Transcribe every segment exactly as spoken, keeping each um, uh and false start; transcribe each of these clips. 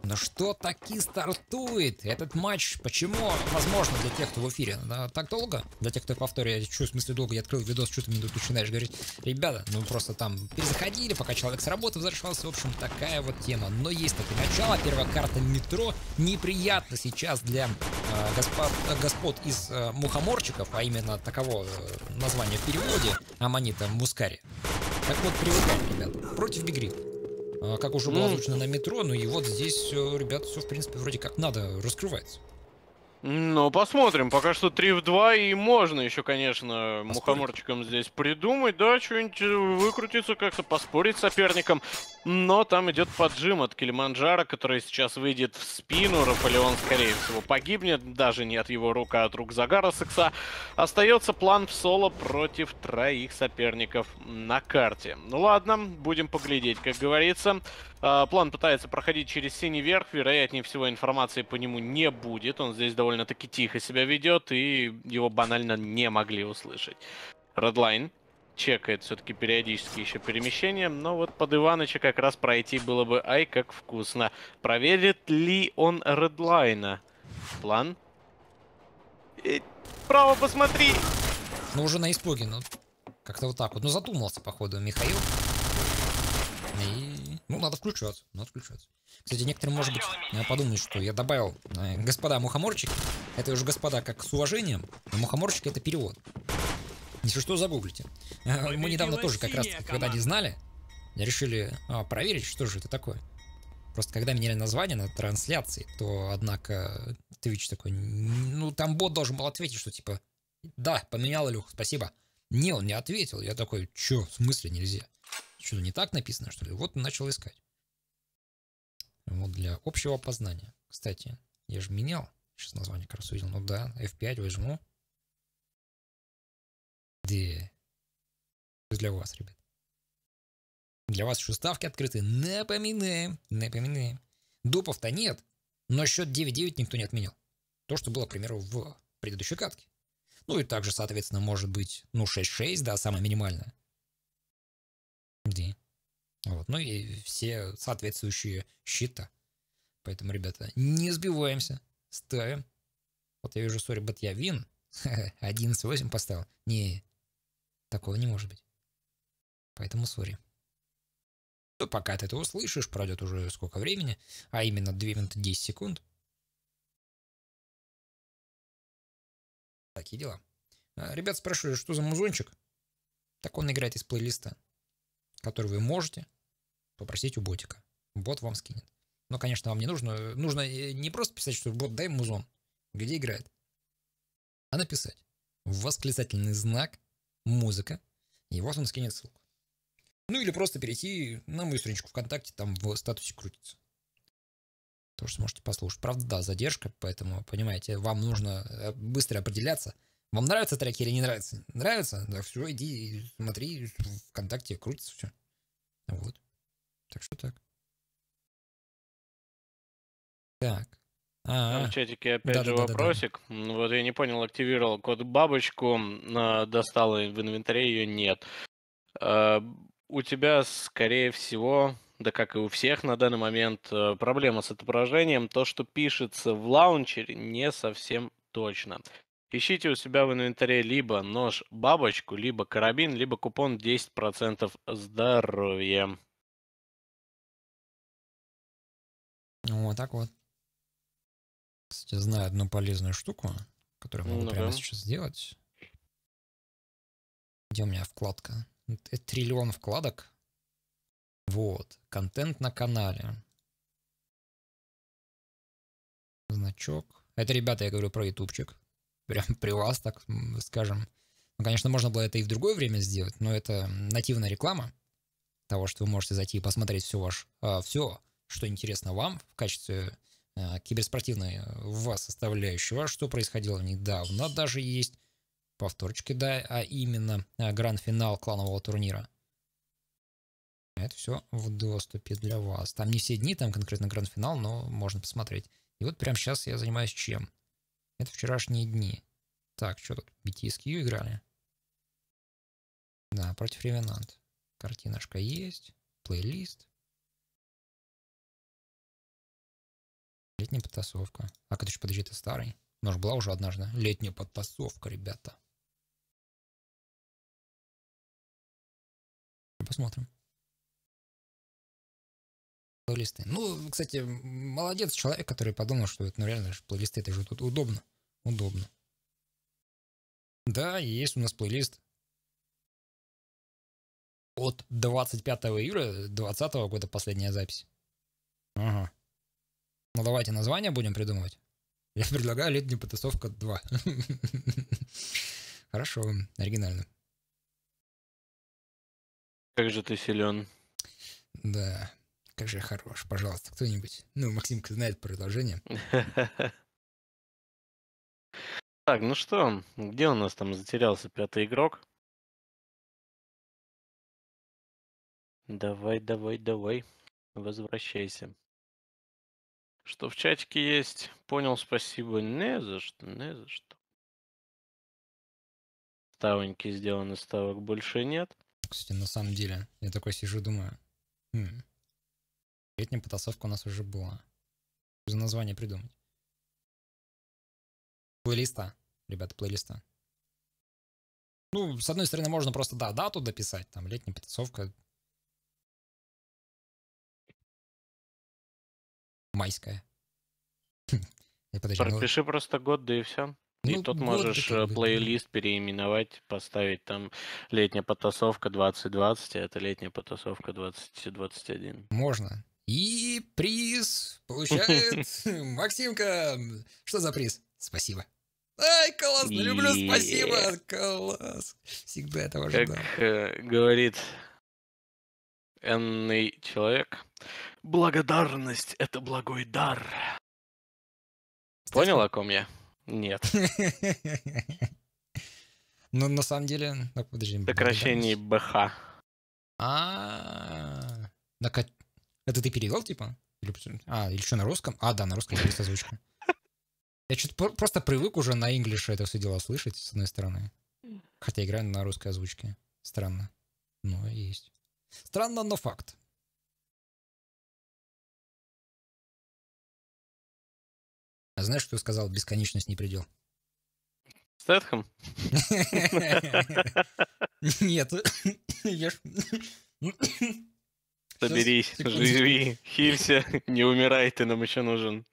Ну что таки стартует этот матч? Почему? Возможно, для тех, кто в эфире. Да, так долго? Для тех, кто повторяю, я чую, в смысле долго, я открыл видос, что ты мне тут начинаешь говорить. Ребята, ну просто там перезаходили, пока человек с работы возвращался. В общем, такая вот тема. Но есть таки начало. Первая карта метро. Неприятно сейчас для э, господ, э, господ из э, мухоморчиков, а именно таково э, название в переводе, Аманита Мускари. Так вот, привыкаем, ребят. Против Бигри. Как уже было М, озвучено на метро, ну и вот здесь, э, ребят, все в принципе вроде как надо, раскрывается. Ну, посмотрим. Пока что три в два, и можно еще, конечно, Поспорить. мухоморчиком здесь придумать, да, что-нибудь э, выкрутиться, как-то поспорить с соперником. Но там идет поджим от Килиманджаро, который сейчас выйдет в спину. Рафалеон, скорее всего, погибнет. Даже не от его рук, а от рук Загара Секса. Остается план в соло против троих соперников на карте. Ну ладно, будем поглядеть, как говорится. А, План пытается проходить через синий верх, вероятнее всего информации по нему не будет. Он здесь довольно-таки тихо себя ведет, и его банально не могли услышать. Редлайн чекает все-таки периодически еще перемещение, но вот под Иваныча как раз пройти было бы ай как вкусно. Проверит ли он Редлайна? План? Э, Право посмотри! Ну уже на испуге, ну как-то вот так вот. Ну задумался, походу, Михаил. И, ну, надо включаться, надо включаться. Кстати, некоторые, может быть, э, подумают, что я добавил э, господа мухоморчики. Это уже господа как с уважением, но мухоморчики это перевод. Если что, загуглите. Э, Мы недавно Победила тоже как раз таки, синяя когда не команда. знали, решили а, проверить, что же это такое. Просто когда меняли название на трансляции, то, однако, Twitch такой, ну, там бот должен был ответить, что типа, да, поменял, Илюх, спасибо. Не, он не ответил. Я такой, чё, в смысле нельзя? Что-то не так написано, что ли? Вот начал искать. Вот для общего познания. Кстати, я же менял. Сейчас название как раз увидел. Ну да, эф пять возьму. Да. Для вас, ребят. Для вас еще ставки открыты. Напоминаем. Напоминаем. Допов-то нет. Но счет девять девять никто не отменял. То, что было, к примеру, в предыдущей катке. Ну и также, соответственно, может быть, ну, шесть шесть, да, самое минимальное. Где? Вот. Ну и все соответствующие счета. Поэтому, ребята, не сбиваемся. Ставим. Вот я вижу, сори, бат я вин. одиннадцать восемь поставил. Не, такого не может быть. Поэтому сори. То пока ты это услышишь, пройдет уже сколько времени, а именно две минуты десять секунд. Такие дела. А, Ребят спрашивают, что за музончик? Так он играет из плейлиста, который вы можете попросить у ботика. Бот вам скинет. Но, конечно, вам не нужно. Нужно э, не просто писать, что бот дай музон, где играет, а написать восклицательный знак, музыка, и вот он скинет ссылку. Ну или просто перейти на мою страничку ВКонтакте, там в статусе крутится. Тоже сможете послушать. Правда, да, задержка, поэтому, понимаете, вам нужно э, быстро определяться. Вам нравятся треки или не нравятся? Нравится? Да все, иди смотри, ВКонтакте крутится все. Вот. Так что так. Так. Там в А, чатике опять же да-да-да-да-да. вопросик. М, Вот я не понял, активировал код бабочку, а, достал и в инвентаре ее нет. А, У тебя, скорее всего, да как и у всех на данный момент, э, проблема с отображением. То, что пишется в лаунчере, не совсем точно. Ищите у себя в инвентаре либо нож-бабочку, либо карабин, либо купон десять процентов здоровья. Вот так вот. Кстати, знаю одну полезную штуку, которую могу Ну-ка. прямо сейчас сделать. Где у меня вкладка? Это триллион вкладок. Вот. Контент на канале. Значок. Это, ребята, я говорю про ютубчик. Прям при вас, так скажем. Ну, конечно, можно было это и в другое время сделать, но это нативная реклама того, что вы можете зайти и посмотреть все ваш, а, все, что интересно вам в качестве а, киберспортивной вас составляющего, что происходило недавно, даже есть повторчики, да, а именно а, гранд-финал кланового турнира. Это все в доступе для вас. Там не все дни, там конкретно гранд-финал, но можно посмотреть. И вот прямо сейчас я занимаюсь чем? Это вчерашние дни. Так, что тут? би ти эс кью играли? Да, против Ревенант. Картиночка есть. Плейлист. Летняя подтасовка. А это еще, подожди, это старый. У нас была уже однажды. Летняя подтасовка, ребята. Посмотрим. Плейлисты. Ну, кстати, молодец человек, который подумал, что это, ну, реально же плейлисты, это же тут удобно. Удобно. Да, есть у нас плейлист. От двадцать пятого июля двадцатого года последняя запись. Ага. Ну, давайте название будем придумывать. Я предлагаю «Летняя потасовка два». Хорошо, оригинально. Как же ты силен. Да, как же хорош. Пожалуйста, кто-нибудь. Ну, Максимка знает продолжение. Так, ну что, где у нас там затерялся пятый игрок? Давай, давай, давай. Возвращайся. Что в чатике есть? Понял, спасибо. Не за что, не за что. Ставоньки сделаны, ставок больше нет. Кстати, на самом деле, я такой сижу, думаю, хм, летняя потасовка у нас уже была. За название придумать. Плейлиста, ребята, плейлиста. Ну, с одной стороны, можно просто, да, дату дописать, там, летняя потасовка. Майская. Подожди, ну, Пропиши просто год, да и все. И ну, тут год, можешь да, как э, бы, плейлист переименовать, поставить там летняя потасовка двадцать двадцать, а это летняя потасовка двадцать двадцать один. можно. И приз получает Максимка. Что за приз? Спасибо. Ай, классно, люблю, спасибо. Класс. Всегда этого ждал. Как э, говорит энный человек, благодарность — это благой дар. Понял, о ком я? Нет. Ну, на самом деле... Ну, подожди. Сокращение БХ. А, это ты перевел, типа? А, или что, на русском? А, да, на русском есть озвучка. Я что-то просто привык уже на инглише это все дело слышать, с одной стороны. Хотя играю на русской озвучке. Странно. Но есть. Странно, но факт. А знаешь, что я сказал? Бесконечность не предел. Стэтхэм? Нет. Я ж... Соберись, живи, хилься, не умирай, ты нам еще нужен.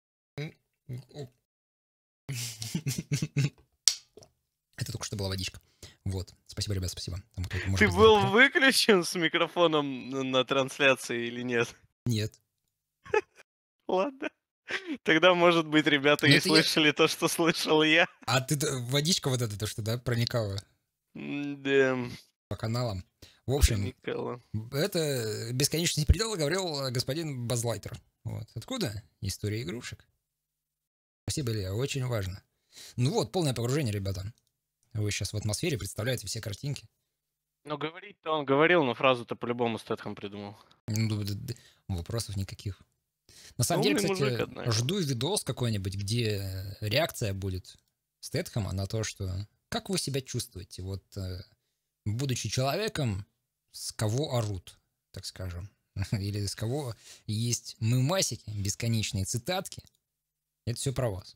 Это только что была водичка. Вот. Спасибо, ребят, спасибо. Там, ты может, был знать, выключен с микрофоном на трансляции или нет? Нет. Ладно. Тогда, может быть, ребята Но и слышали я... то, что слышал я. А ты водичка вот эта, то, что, да, проникала? Да. По каналам. В общем, проникала. Это бесконечность предела говорил господин Базлайтер. Вот. Откуда? История игрушек. Спасибо, Илья, очень важно. Ну вот, полное погружение, ребята. Вы сейчас в атмосфере представляете все картинки. Ну, говорить-то он говорил, но фразу-то по-любому Стэтхэм придумал. Ну, вопросов никаких. На самом деле, кстати, мужик, жду видос какой-нибудь, где реакция будет Стэтхэма на то, что как вы себя чувствуете, вот, будучи человеком, с кого орут, так скажем, или с кого есть мемасики, бесконечные цитатки. Это все про вас.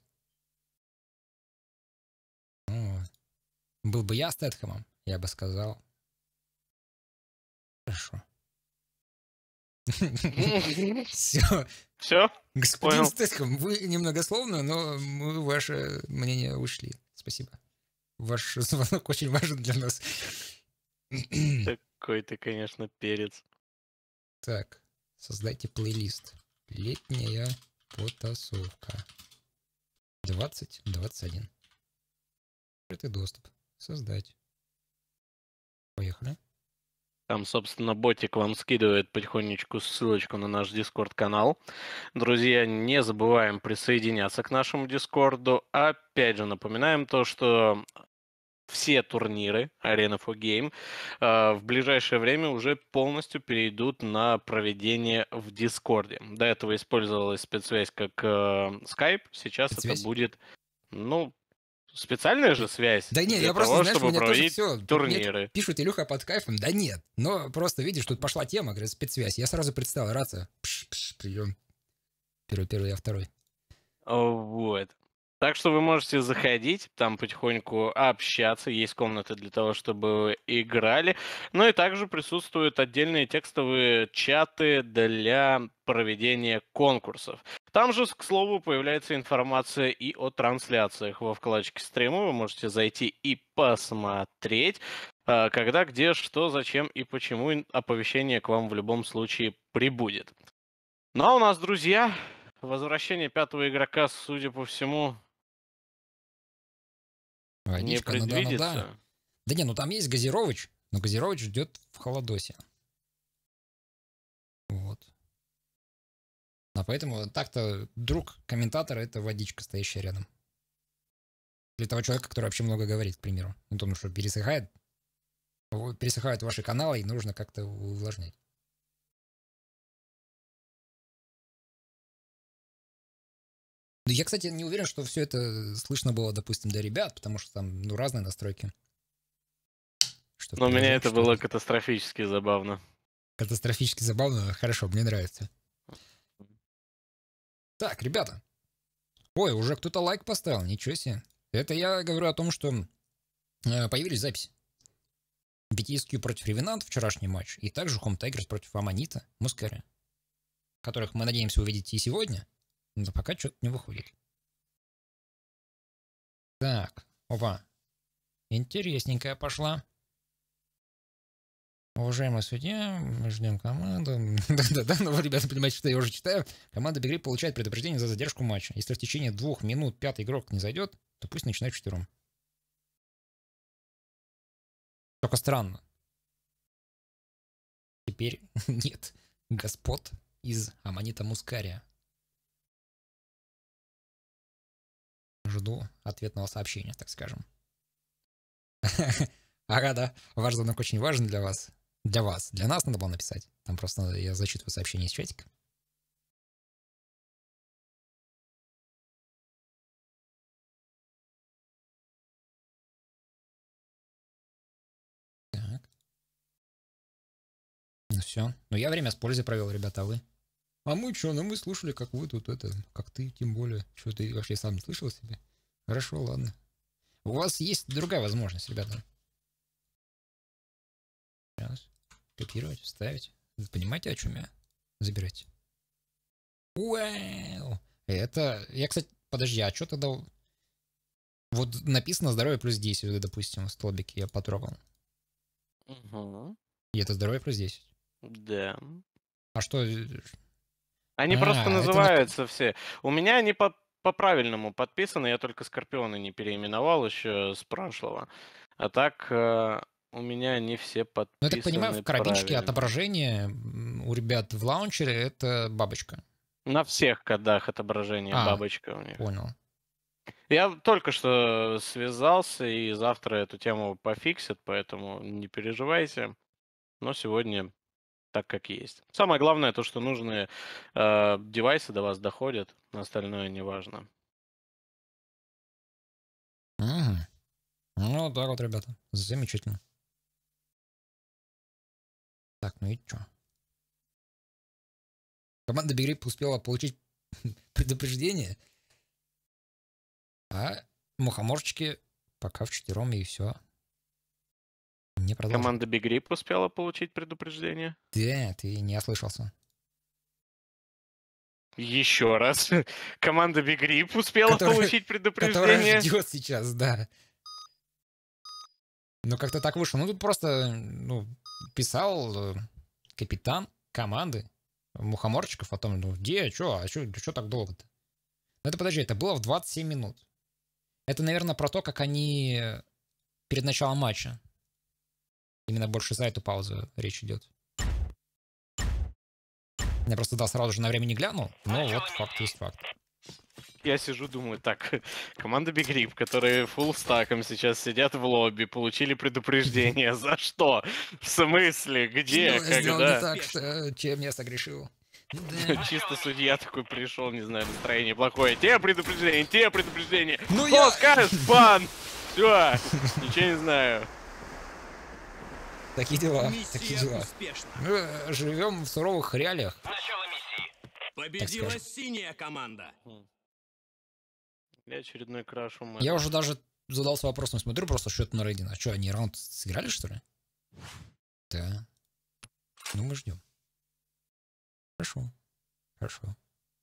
Ну, был бы я Стэтхэмом, я бы сказал. Хорошо. Все. Все? Господин Стэтхэм, вы немногословно, но мы ваше мнение учли. Спасибо. Ваш звонок очень важен для нас. Такой ты, конечно, перец. Так, создайте плейлист. Летняя потасовка. двадцать двадцать один. Открытый доступ. Создать. Поехали. Там, собственно, ботик вам скидывает потихонечку ссылочку на наш Discord-канал. Друзья, не забываем присоединяться к нашему Дискорду. Опять же, напоминаем то, что все турниры Arena for Game э, в ближайшее время уже полностью перейдут на проведение в Дискорде. До этого использовалась спецсвязь как э, Skype, сейчас спецсвязь? Это будет, ну, специальная же связь. Да нет, для я того, просто, знаешь, чтобы у меня проводить тоже все. турниры. Мне пишут, Илюха, под кайфом. Да нет. Но просто, видишь, тут пошла тема, говорит, спецсвязь. Я сразу представил, рация. Пш, пш, прием. Первый, первый, я второй. Вот. Так что вы можете заходить, там потихоньку общаться, есть комнаты для того, чтобы вы играли. Ну и также присутствуют отдельные текстовые чаты для проведения конкурсов. Там же, к слову, появляется информация и о трансляциях во вкладочке стрима. Вы можете зайти и посмотреть, а, когда, где, что, зачем и почему ин- оповещение к вам в любом случае прибудет. Ну а у нас, друзья, возвращение пятого игрока, судя по всему, не Водичка, ну да, ну да. предвидится. Да не, ну там есть Газирович, но Газирович ждет в холодосе. Вот. А поэтому так-то друг комментатора — это водичка, стоящая рядом. Для того человека, который вообще много говорит, к примеру. Ну, потому что пересыхает, в- пересыхают ваши каналы, и нужно как-то увлажнять. Ну, я, кстати, не уверен, что все это слышно было, допустим, для ребят, потому что там, ну, разные настройки. Что в Но у меня приложении, это что было в- катастрофически забавно. катастрофически забавно. Хорошо, мне нравится. Так, ребята. Ой, уже кто-то лайк поставил, ничего себе. Это я говорю о том, что э, появились записи. би ти эс кью против Ревенант, вчерашний матч, и также Home Tigers против Аманита, Мускари, которых мы надеемся увидеть и сегодня, но пока что-то не выходит. Так, опа. Интересненькая пошла. Уважаемый судья, мы ждем команду. Да-да-да, ну вы, ребята, понимаете, что я уже читаю. Команда Бигрей получает предупреждение за задержку матча. Если в течение двух минут пятый игрок не зайдет, то пусть начинает четвером. Только странно. Теперь нет господ из Аманита Мускария. Жду ответного сообщения, так скажем. Ага, да. Ваш звонок очень важен для вас. Для вас. Для нас надо было написать. Там просто надо, я зачитываю сообщение из чатика. Так. Ну все. Ну я время с пользой провел, ребята, а вы? А мы что? Ну мы слушали, как вы тут это, как ты, тем более. Что ты вообще сам не слышал себе? Хорошо, ладно. У вас есть другая возможность, ребята. Сейчас. Копировать, вставить. Вы понимаете, о чем я? Забирайте. Вау! Это... Я, кстати, подожди, а что тогда... Вот написано здоровье плюс десять, допустим, в столбике я потрогал. Угу. И это здоровье плюс десять. Да. А что... Они А, просто это на... называются все. У меня они по, по-правильному подписаны, я только Скорпионы не переименовал еще с прошлого. А так э, у меня они все Ну, я так понимаю, в подписаны коробичке правильно. отображение м, у ребят в лаунчере это бабочка. На всех кодах отображение А, бабочка у них. понял. Я только что связался, и завтра эту тему пофиксят, поэтому не переживайте. Но сегодня так, как есть. Самое главное, то, что нужные э, девайсы до вас доходят, остальное не важно. Угу. Ну, да, вот, ребята. Замечательно. Так, ну и чё? Команда Бигрип успела получить предупреждение, а мухоморчики пока вчетвером, и все. Не продолжим. Команда Big Rip успела получить предупреждение. Да, ты не ослышался. Еще раз. Команда Big Rip успела Которая- получить Которая предупреждение. ждет сейчас, да. Ну, как-то так вышло. Ну, тут просто, ну, писал э, капитан команды мухоморчиков о том, ну, где, что, а что так долго-то? Ну, это, подожди, это было в двадцать семь минут. Это, наверное, про то, как они перед началом матча. Именно больше за эту паузу речь идет. Я просто, да, сразу же на время не глянул, но вот факт есть факт. Я сижу, думаю, так, команда Big Rip, которые фулл-стаком сейчас сидят в лобби, получили предупреждение. За что? В смысле? Где? Что я сделал не Когда? так, что, чем я согрешил? Да. Чисто судья такой пришел, не знаю, настроение плохое. Те предупреждения, те предупреждения. Ну Кто я- скажет, бан! Все, ничего не знаю. Такие дела, такие Миссия дела. успешна. Мы живем в суровых реалиях. Победила скажем. синяя команда. И очередной краш у Я уже даже задался вопросом, смотрю просто, что это на рейде. А что, они раунд сыграли, что ли? Да. Ну, мы ждем. Хорошо. Хорошо.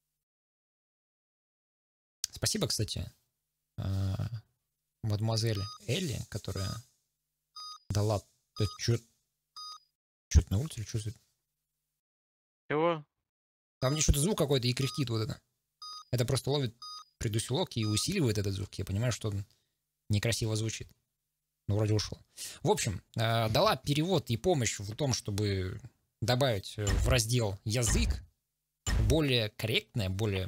Спасибо, кстати, мадемуазель Элли, которая дала... Что-то на улице или что это? Чего? Там мне что-то звук какой-то и кряхтит вот это. Это просто ловит предусилок и усиливает этот звук. Я понимаю, что он некрасиво звучит. Ну, вроде ушел. В общем, э, дала перевод и помощь в том, чтобы добавить в раздел язык более корректное, более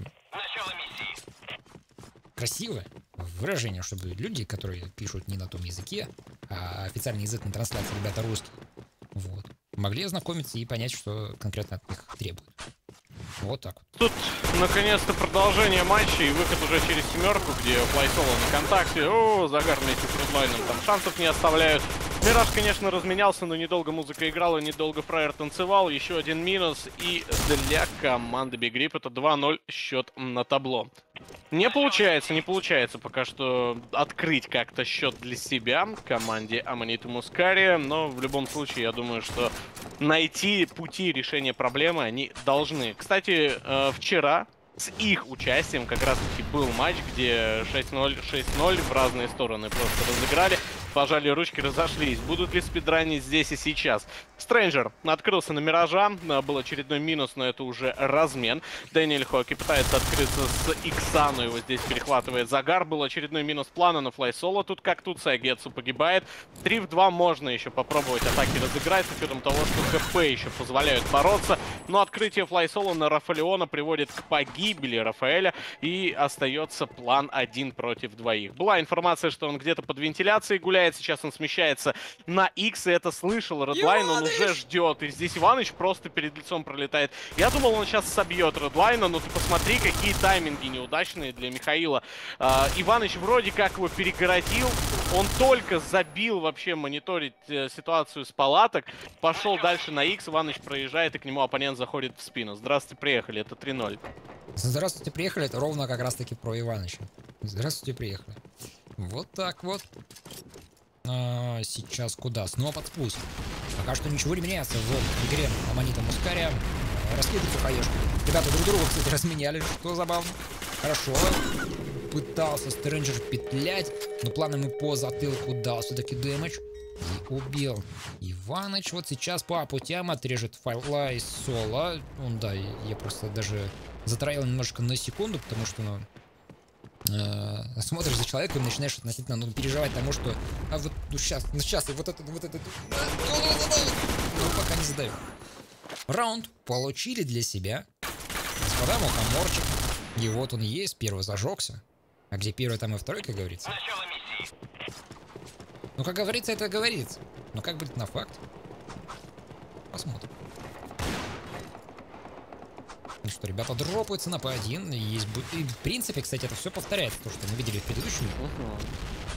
красивое выражение, чтобы люди, которые пишут не на том языке, а официальный язык на трансляции, ребята, русский, вот, могли ознакомиться и понять, что конкретно от них требуют. Вот так вот. Тут, наконец-то, продолжение матча и выход уже через семерку, где флайсоло на контакте. О, Загар вместе с Редлайном там шансов не оставляют. Мираж, конечно, разменялся, но недолго музыка играла, недолго фраер танцевал. Еще один минус. И для команды Big Grip это два ноль счет на табло. Не получается, не получается пока что открыть как-то счет для себя команде Аманита Мускари. Но в любом случае, я думаю, что найти пути решения проблемы они должны. Кстати, вчера с их участием как раз-таки был матч, где шесть ноль, шесть ноль в разные стороны просто разыграли. Пожали ручки, разошлись. Будут ли спидранить здесь и сейчас? Стрэнджер открылся на Миража. Был очередной минус, но это уже размен. Дэниэль Хоки пытается открыться с Икса, но его здесь перехватывает Загар. Был очередной минус плана на флайсоло. Тут как тут Сайгетсу погибает. три в два можно еще попробовать атаки разыграть, с учетом того, что ХП еще позволяют бороться. Но открытие флайсоло на Рафаэлиона приводит к погибели Рафаэля. И остается план один против двоих. Была информация, что он где-то под вентиляцией гуляет. Сейчас он смещается на X, и это слышал Редлайн, он уже ждет. И здесь Иваныч просто перед лицом пролетает. Я думал, он сейчас собьет Редлайна, но ты посмотри, какие тайминги неудачные для Михаила. А, Иваныч вроде как его перегородил. Он только забил вообще мониторить э, ситуацию с палаток. Пошел дальше на X, Иваныч проезжает, и к нему оппонент заходит в спину. Здравствуйте, приехали, это три ноль. Здравствуйте, приехали, это ровно как раз таки про Иваныча. Здравствуйте, приехали. Вот так вот. А, сейчас куда? Снова под спуск. Пока что ничего не меняется в игре Аманита Мускари. Раскидываются хаешки. Ребята друг друга, кстати, разменяли, что забавно. Хорошо. Пытался Стрэнджер петлять, но план ему по затылку дал все-таки дэмэдж. И убил. Иваныч вот сейчас по путям отрежет флайсоло. Он, да, я просто даже затроил немножко на секунду, потому что, ну... Э, смотришь за человеком и начинаешь относительно ну, переживать тому, что а вот ну сейчас, ну сейчас, и вот это, вот это, ну пока не задаю. Раунд получили для себя. Господа, мухоморчик. И вот он есть, первый зажегся. А где первый, там и второй, как говорится. Ну, как говорится, это говорится. Но как будет на факт? Посмотрим. Ну что, ребята дропаются на пэ один. Есть... И, в принципе, кстати, это все повторяется, то, что мы видели в предыдущем. Uh-huh.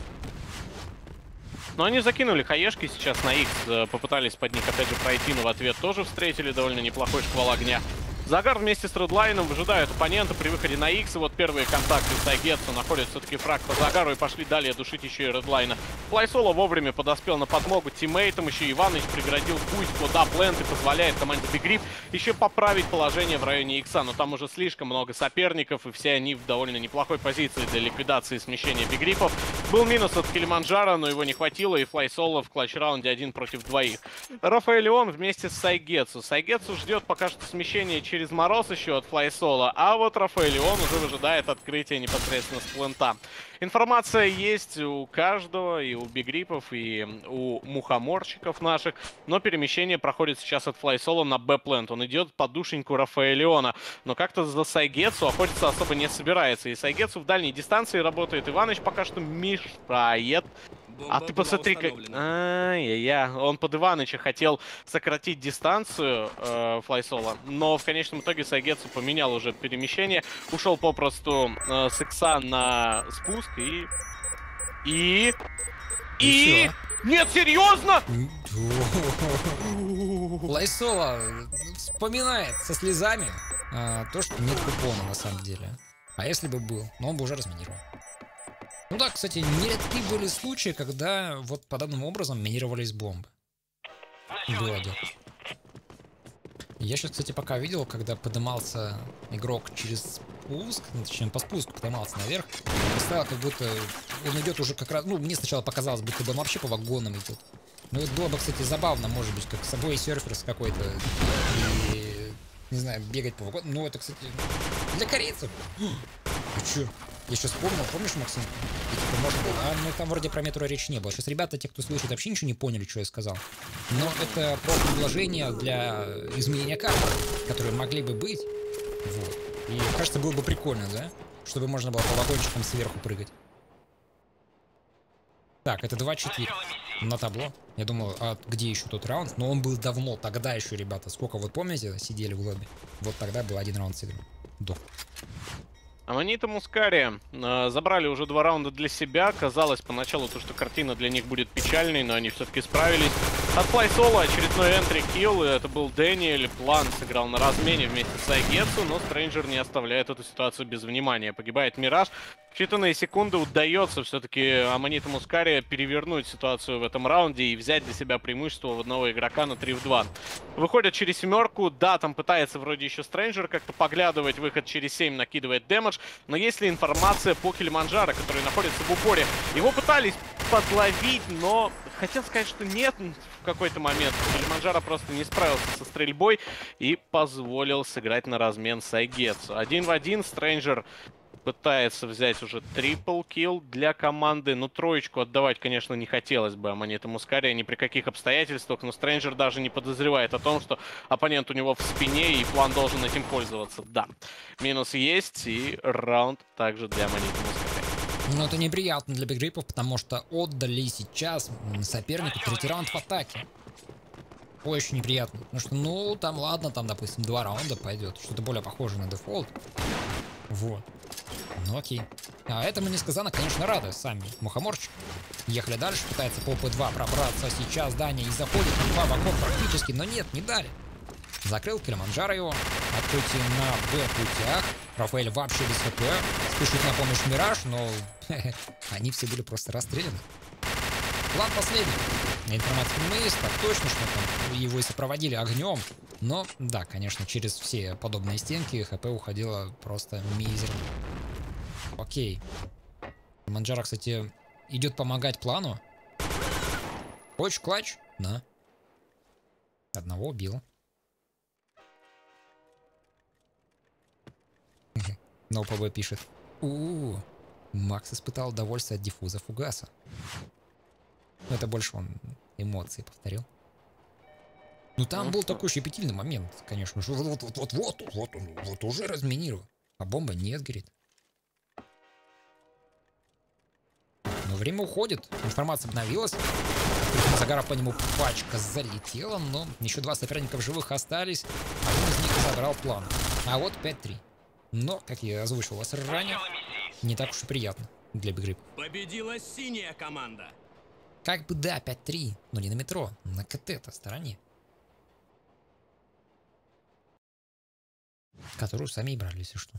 Но они закинули хаешки сейчас на X, попытались под них опять же пройти, но в ответ тоже встретили довольно неплохой шквал огня. Загар вместе с Редлайном выжидают оппонента при выходе на X. И вот первые контакты с Сайгетсу находят все-таки фраг по Загару и пошли далее душить еще и Редлайна. флайсоло вовремя подоспел на подмогу тиммейтам. Еще Иваныч преградил путь под апленд и позволяет команде Big Grip еще поправить положение в районе Икса. Но там уже слишком много соперников, и все они в довольно неплохой позиции для ликвидации и смещения Big Grip'ов. Был минус от Килиманджаро, но его не хватило, и флайсоло в клатч-раунде один против двоих. Рафаэлион вместе с Сайгетсу. Сайгетсу ждет пока что смещение через через мороз еще от флайсоло, а вот Рафаэлион уже выжидает открытия непосредственно с плента. Информация есть у каждого, и у бигрипов, и у мухоморчиков наших, но перемещение проходит сейчас от флайсоло на Б-плент. Он идет под душеньку Рафаэлиона, но как-то за Сайгетсу охотиться особо не собирается. И Сайгетсу в дальней дистанции работает. Иваныч пока что мешает. А ты посмотри, как... Ай-яй-яй. Он под Иваныча хотел сократить дистанцию э, флайсоло, но в конечном итоге Сайгетсу поменял уже перемещение, ушел попросту э, с икса на спуск и... И... И... и... Нет, серьезно? Флайсоло вспоминает со слезами а, то, что нет купона на самом деле. А если бы был, но он бы уже разминировал. Ну да, кстати, нередки были случаи, когда вот подобным образом минировались бомбы. Было дело. Я сейчас, кстати, пока видел, когда поднимался игрок через спуск, ну, точнее, по спуску поднимался наверх, стало как будто он идет уже как раз, ну, мне сначала показалось, будто бы он вообще по вагонам идет. Ну, это было бы, кстати, забавно, может быть, как с собой серферс какой-то, и, не знаю, бегать по вагонам. Ну, это, кстати, для корейцев. А чё? Я сейчас вспомнил, помнишь, Максим? И, типа, можно было, а, ну, там вроде про метро речи не было. Сейчас ребята, те, кто слышит, вообще ничего не поняли, что я сказал. Но это про предложения для изменения карты, которые могли бы быть. Вот. И, кажется, было бы прикольно, да? Чтобы можно было по вагончикам сверху прыгать. Так, это два четыре на табло. Я думал, а где еще тот раунд? Но он был давно, тогда еще, ребята. Сколько, вот помните, сидели в лобби? Вот тогда был один раунд сыгран. До. Аманита Мускария э, забрали уже два раунда для себя. Казалось поначалу, то, что картина для них будет печальной, но они все-таки справились. От Fly Solo очередной энтри килл. Это был Дэниэль. План сыграл на размене вместе с Айгетсу, но Стрэнджер не оставляет эту ситуацию без внимания. Погибает Мираж. В считанные секунды удается все-таки Аманита Мускария перевернуть ситуацию в этом раунде и взять для себя преимущество в одного игрока на три в два. Выходят через семерку. Да, там пытается вроде еще Стрэнджер как-то поглядывать. Выход через семь накидывает дэмэдж. Но есть ли информация по Килиманджаро, который находится в упоре? Его пытались подловить, но хотел сказать, что нет в какой-то момент. Килиманджаро просто не справился со стрельбой и позволил сыграть на размен с Айгетсу. Один в один Стрэнджер пытается взять уже трипл килл для команды. Ну, троечку отдавать, конечно, не хотелось бы Аманита Мускария ни при каких обстоятельствах. Но Стрэнджер даже не подозревает о том, что оппонент у него в спине и план должен этим пользоваться. Да, минус есть и раунд также для Аманита Мускария. Ну, это неприятно для бигрипов, потому что отдали сейчас сопернику третий раунд в атаке. Очень неприятно. Потому что, ну, там, ладно, там, допустим, два раунда пойдет. Что-то более похоже на дефолт. Вот. Ну, окей. А этому несказанно, конечно, рады сами. Мухоморчик. Ехали дальше, пытается по пэ два пробраться сейчас Даня и заходит на два вагон практически, но нет, не дали. Закрыл Килиманджаро его. Открытие на Б-путях. Рафаэль вообще без хп. Спешит на помощь Мираж, но они все были просто расстреляны. План последний. Информация не есть, так точно, что там его и сопроводили огнем. Но, да, конечно, через все подобные стенки хп уходило просто мизерно. Окей. Манджара, кстати, идет помогать плану. Хочешь клатч? На. Одного убил. Но ПБ пишет. У-у-у. Макс испытал удовольствие от диффуза фугаса. Это больше он эмоции повторил. Ну там был такой щепетильный момент, конечно. Вот, вот, вот, вот, вот, вот, он, вот уже разминировал. А бомба нет, говорит. Но время уходит. Информация обновилась. Загара по нему пачка залетела, но еще два соперника в живых остались. Один из них забрал план. А вот пять три. Но, как я озвучил вас ранее, не так уж и приятно для бигрип. Победила синяя команда. Как бы да, пять три, но не на метро, на КТ-то стороне. Которую сами и брали, если что.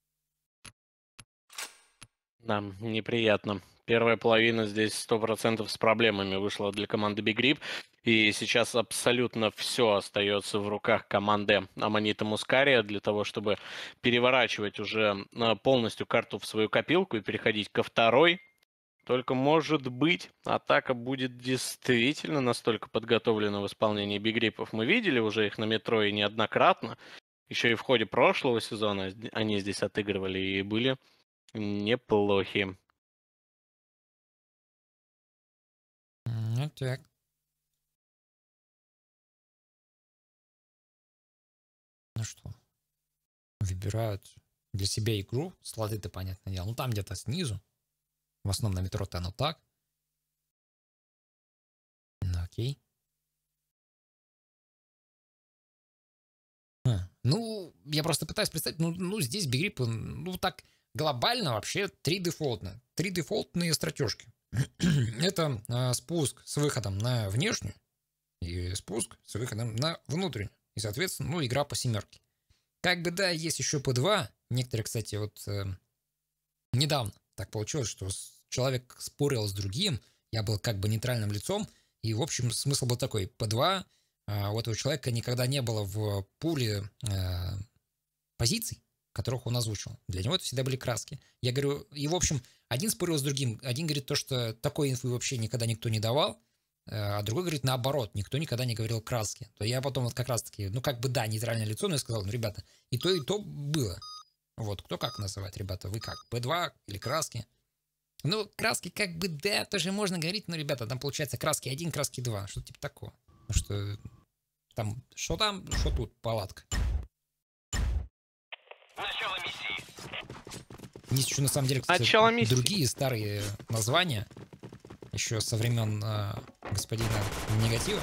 Да, неприятно. Первая половина здесь сто процентов с проблемами вышла для команды Big Rip. И сейчас абсолютно все остается в руках команды Аманита Мускария для того, чтобы переворачивать уже полностью карту в свою копилку и переходить ко второй. Только, может быть, атака будет действительно настолько подготовлена в исполнении Big Rip'ов. Мы видели уже их на метро и неоднократно. Еще и в ходе прошлого сезона они здесь отыгрывали и были неплохи. Ну так. Ну что, выбирают для себя игру. Слоты-то, понятное дело. Ну там где-то снизу. В основном на метро-то оно так. Ну окей. А, ну, я просто пытаюсь представить, ну, ну здесь Big Rip, ну так глобально вообще три дефолтные. Три дефолтные стратежки. Это э, спуск с выходом на внешнюю и спуск с выходом на внутреннюю. И, соответственно, ну, игра по семерке. Как бы, да, есть еще пэ два. Некоторые, кстати, вот э, недавно так получилось, что человек спорил с другим, я был как бы нейтральным лицом, и, в общем, смысл был такой: пэ два, э, у этого человека никогда не было в пуле э, позиций, которых он озвучил. Для него это всегда были краски. Я говорю, и, в общем, один спорил с другим, один говорит то, что такой инфы вообще никогда никто не давал, а другой говорит наоборот, никто никогда не говорил краски. То я потом вот как раз-таки, ну как бы да, нейтральное лицо, но я сказал, ну ребята, и то, и то было. Вот, кто как называет, ребята, вы как, пэ два или краски? Ну, краски как бы да, тоже можно говорить, но, ребята, там получается краски один, краски два, что-то типа такого. Ну что там, что там, что тут, палатка. Начало миссии. Есть еще на самом деле, кстати, Начало миссии. другие старые названия, еще со времен э, господина Негатива.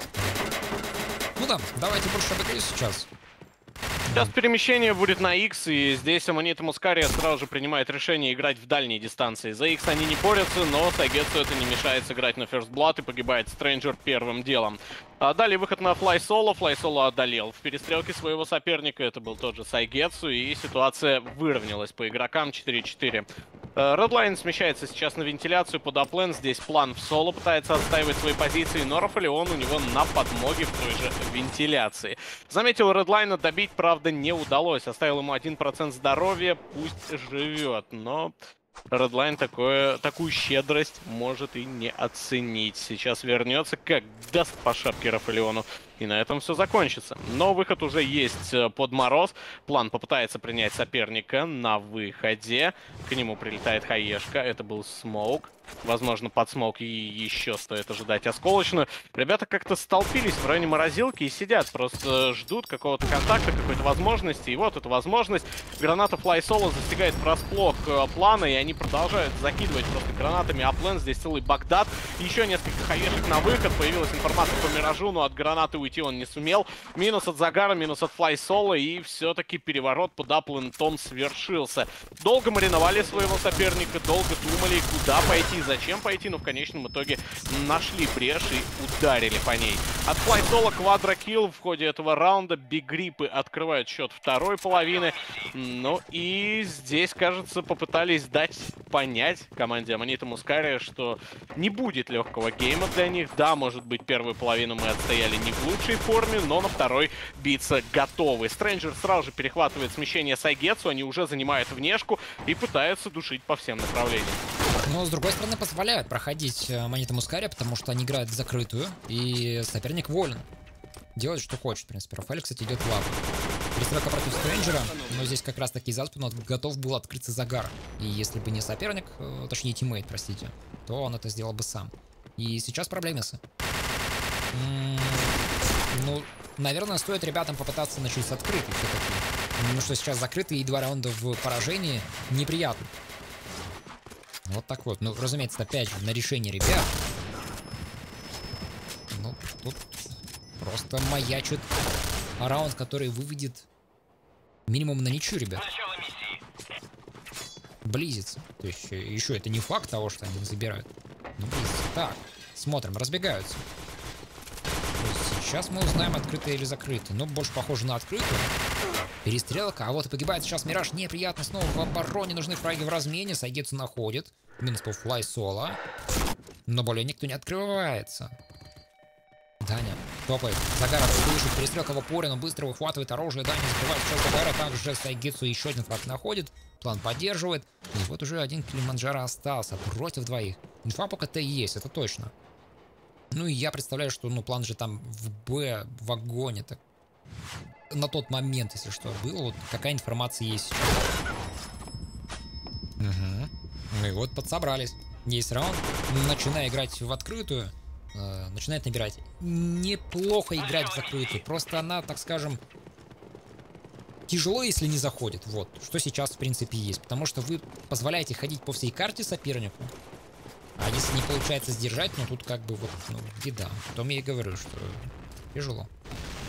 Ну да, давайте больше об этом сейчас. Сейчас перемещение будет на X, и здесь Аманита Мускария сразу же принимает решение играть в дальние дистанции. За X они не борются, но Сайгетсу это не мешает сыграть на First Blood, и погибает Стрэнджер первым делом. А далее выход на Fly Solo. Fly Solo одолел в перестрелке своего соперника, это был тот же Сайгетсу, и ситуация выровнялась по игрокам четыре четыре. Redline смещается сейчас на вентиляцию под аплен. Здесь план в соло пытается отстаивать свои позиции, но Рафалион у него на подмоге в той же вентиляции. Заметил Redline, добить, правда, не удалось. Оставил ему один процент здоровья, пусть живет. Но Redline такое, такую щедрость может и не оценить. Сейчас вернется, как даст по шапке Рафалиону. И на этом все закончится. Но выход уже есть под мороз. План попытается принять соперника на выходе. К нему прилетает хаешка. Это был смоук. Возможно, под смоук и еще стоит ожидать осколочную. Ребята как-то столпились в районе морозилки и сидят. Просто ждут какого-то контакта, какой-то возможности. И вот эта возможность. Граната Fly Solo застигает врасплох плана. И они продолжают закидывать просто гранатами аплен. Здесь целый Багдад. Еще несколько хаешек на выход. Появилась информация по Миражу, но от гранаты уйти он не сумел. Минус от Загара, минус от Fly Solo, и все-таки переворот под аплентом свершился. Долго мариновали своего соперника, долго думали, куда пойти, зачем пойти, но в конечном итоге нашли брешь и ударили по ней. От Fly Solo квадрокилл в ходе этого раунда. Бигрипы открывают счет второй половины. Ну и здесь, кажется, попытались дать понять команде Аманита Мускария, что не будет легкого гейма для них. Да, может быть, первую половину мы отстояли не в лучшей форме, но на второй биться готовы. Стрэнджер сразу же перехватывает смещение Сайгетсу, они уже занимают внешку и пытаются душить по всем направлениям. Но, с другой стороны, позволяют проходить Аманита Мускария, потому что они играют в закрытую, и соперник волен делать, что хочет. В принципе, Рафаэль, кстати, идет в лаву. Перестрелка против Стрэнджера, но здесь как раз таки за спину готов был открыться Загар. И если бы не соперник, точнее тиммейт, простите, то он это сделал бы сам. И сейчас проблемисы. Ну, наверное, стоит ребятам попытаться начать с открытой все-таки. Потому что сейчас закрытые и два раунда в поражении неприятно. Вот так вот. Ну, разумеется, опять же, на решение ребят. Ну, тут просто маячит раунд, который выведет минимум на ничью, ребят. Близится. То есть еще это не факт того, что они забирают. Ну, близится. Так, смотрим, разбегаются. Сейчас мы узнаем, открытые или закрытые. Но больше похоже на открытую. Перестрелка. А вот и погибает сейчас Мираж. Неприятно. Снова в обороне. Нужны фраги в размене. Сайгетсу находит. Минус по Fly Solo. Но более никто не открывается. Даня топает. Загара слышит. Перестрелка в опоре. Но быстро выхватывает оружие. Даня закрывает сейчас Загара. Также Сайгетсу еще один фраг находит. План поддерживает. И вот уже один Килиманджаро остался. Против двоих. Инфа по КТ есть. Это точно. Ну и я представляю, что ну план же там в Б, в вагоне. Так. На тот момент, если что, было. Вот какая информация есть сейчас. Угу. Ну и вот подсобрались. Есть раунд. Начиная играть в открытую. Э, начинает набирать. Неплохо играть в закрытую. Просто она, так скажем, тяжело, если не заходит. Вот. Что сейчас, в принципе, есть. Потому что вы позволяете ходить по всей карте сопернику. А если не получается сдержать, ну тут как бы вот, ну, беда. Потом я и говорю, что тяжело.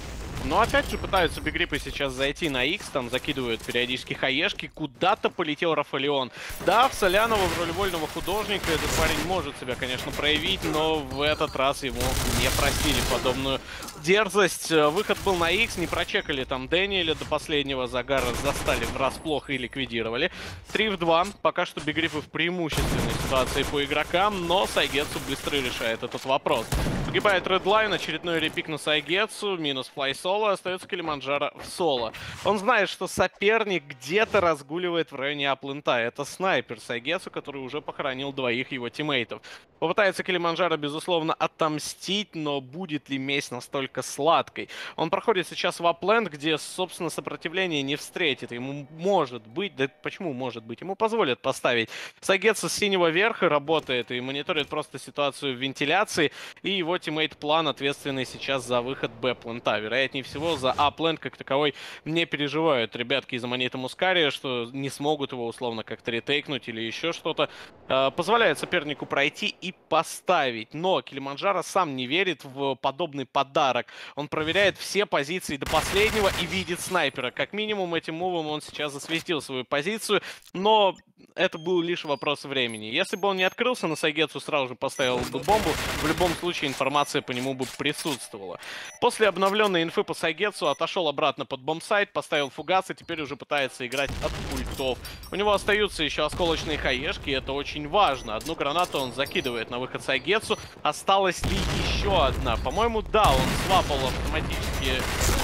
Но опять же пытаются бигрипы сейчас зайти на X, там закидывают периодически хаешки, куда-то полетел Рафалион. Да, в Солянова, в роли вольного художника, этот парень может себя, конечно, проявить, но в этот раз ему не простили подобную дерзость. Выход был на X, не прочекали там Дэниеля до последнего, Загара застали врасплох и ликвидировали. три в два, пока что бигрипы в преимущественной ситуации по игрокам, но Сайгетсу быстро решает этот вопрос. Погибает Редлайн, очередной репик на Сайгетсу, минус флай соло, остается Килиманджаро в соло. Он знает, что соперник где-то разгуливает в районе аплента. Это снайпер Сайгетсу, который уже похоронил двоих его тиммейтов. Попытается Килиманджаро, безусловно, отомстить, но будет ли месть настолько сладкой? Он проходит сейчас в апленд, где, собственно, сопротивление не встретит. Ему может быть, да почему может быть? Ему позволят поставить. Сайгетсу с синего верха работает и мониторит просто ситуацию в вентиляции, и его тиммейт План, ответственный сейчас за выход Б-плента. Вероятнее всего, за А-плент как таковой не переживают ребятки из Аманита Мускария, что не смогут его условно как-то ретейкнуть или еще что-то. Э, позволяет сопернику пройти и поставить. Но Килиманджаро сам не верит в подобный подарок. Он проверяет все позиции до последнего и видит снайпера. Как минимум, этим мувом он сейчас засвистил свою позицию, но это был лишь вопрос времени. Если бы он не открылся, на Сайгетсу сразу же поставил бы бомбу, в любом случае информация по нему бы присутствовала. После обновленной инфы по Сайгетсу отошел обратно под бомбсайт, поставил фугас и теперь уже пытается играть от пультов. У него остаются еще осколочные хаешки, и это очень важно. Одну гранату он закидывает на выход Сайгетсу. Осталась ли еще одна? По-моему, да, он свапал автоматически...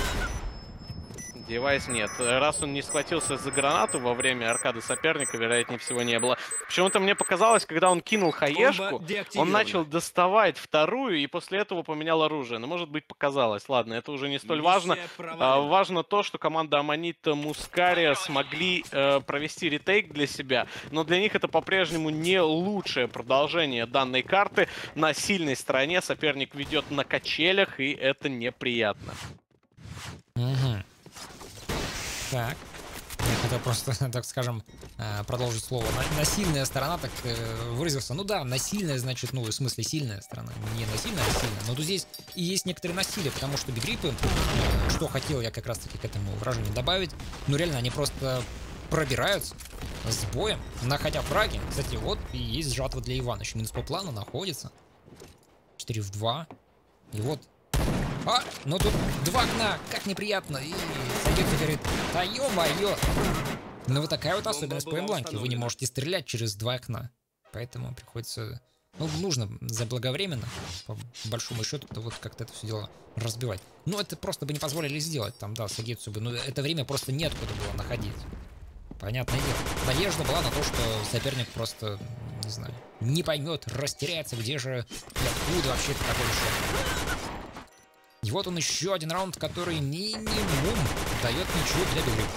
Девайс нет. Раз он не схватился за гранату во время аркады соперника, вероятнее всего не было. Почему-то мне показалось, когда он кинул хаешку, он начал доставать вторую и после этого поменял оружие. Но, может быть, показалось. Ладно, это уже не столь важно. А, важно то, что команда Аманита Мускария смогли э, провести ретейк для себя. Но для них это по-прежнему не лучшее продолжение данной карты. На сильной стороне соперник ведет на качелях, и это неприятно. Угу. Так, я хотел просто, так скажем, продолжить слово. Насильная сторона, так выразился. Ну да, насильная, значит, ну, в смысле, сильная сторона. Не насильная, а сильная. Но тут здесь и есть некоторые насилие, потому что бигрипы, что хотел я как раз-таки к этому выражению добавить, ну реально, они просто пробираются с боем, находя фраги. Кстати, вот и есть жатва для Ивана. Еще минус по плану находится. четыре в два. И вот. А, ну тут два окна, как неприятно. И Сайгетсу говорит, да ё-моё. Ну вот такая вот особенность по имбланке. Вы не можете стрелять через два окна. Поэтому приходится... Ну, нужно заблаговременно, по большому счету, вот как-то это все дело разбивать. Ну, это просто бы не позволили сделать там, да, Сайгетсу бы. Но это время просто неоткуда было находить. Понятное дело. Надежда была на то, что соперник просто, не знаю, не поймет, растеряется, где же и откуда вообще это такое решение. И вот он еще один раунд, который минимум дает ничего для бигрипов.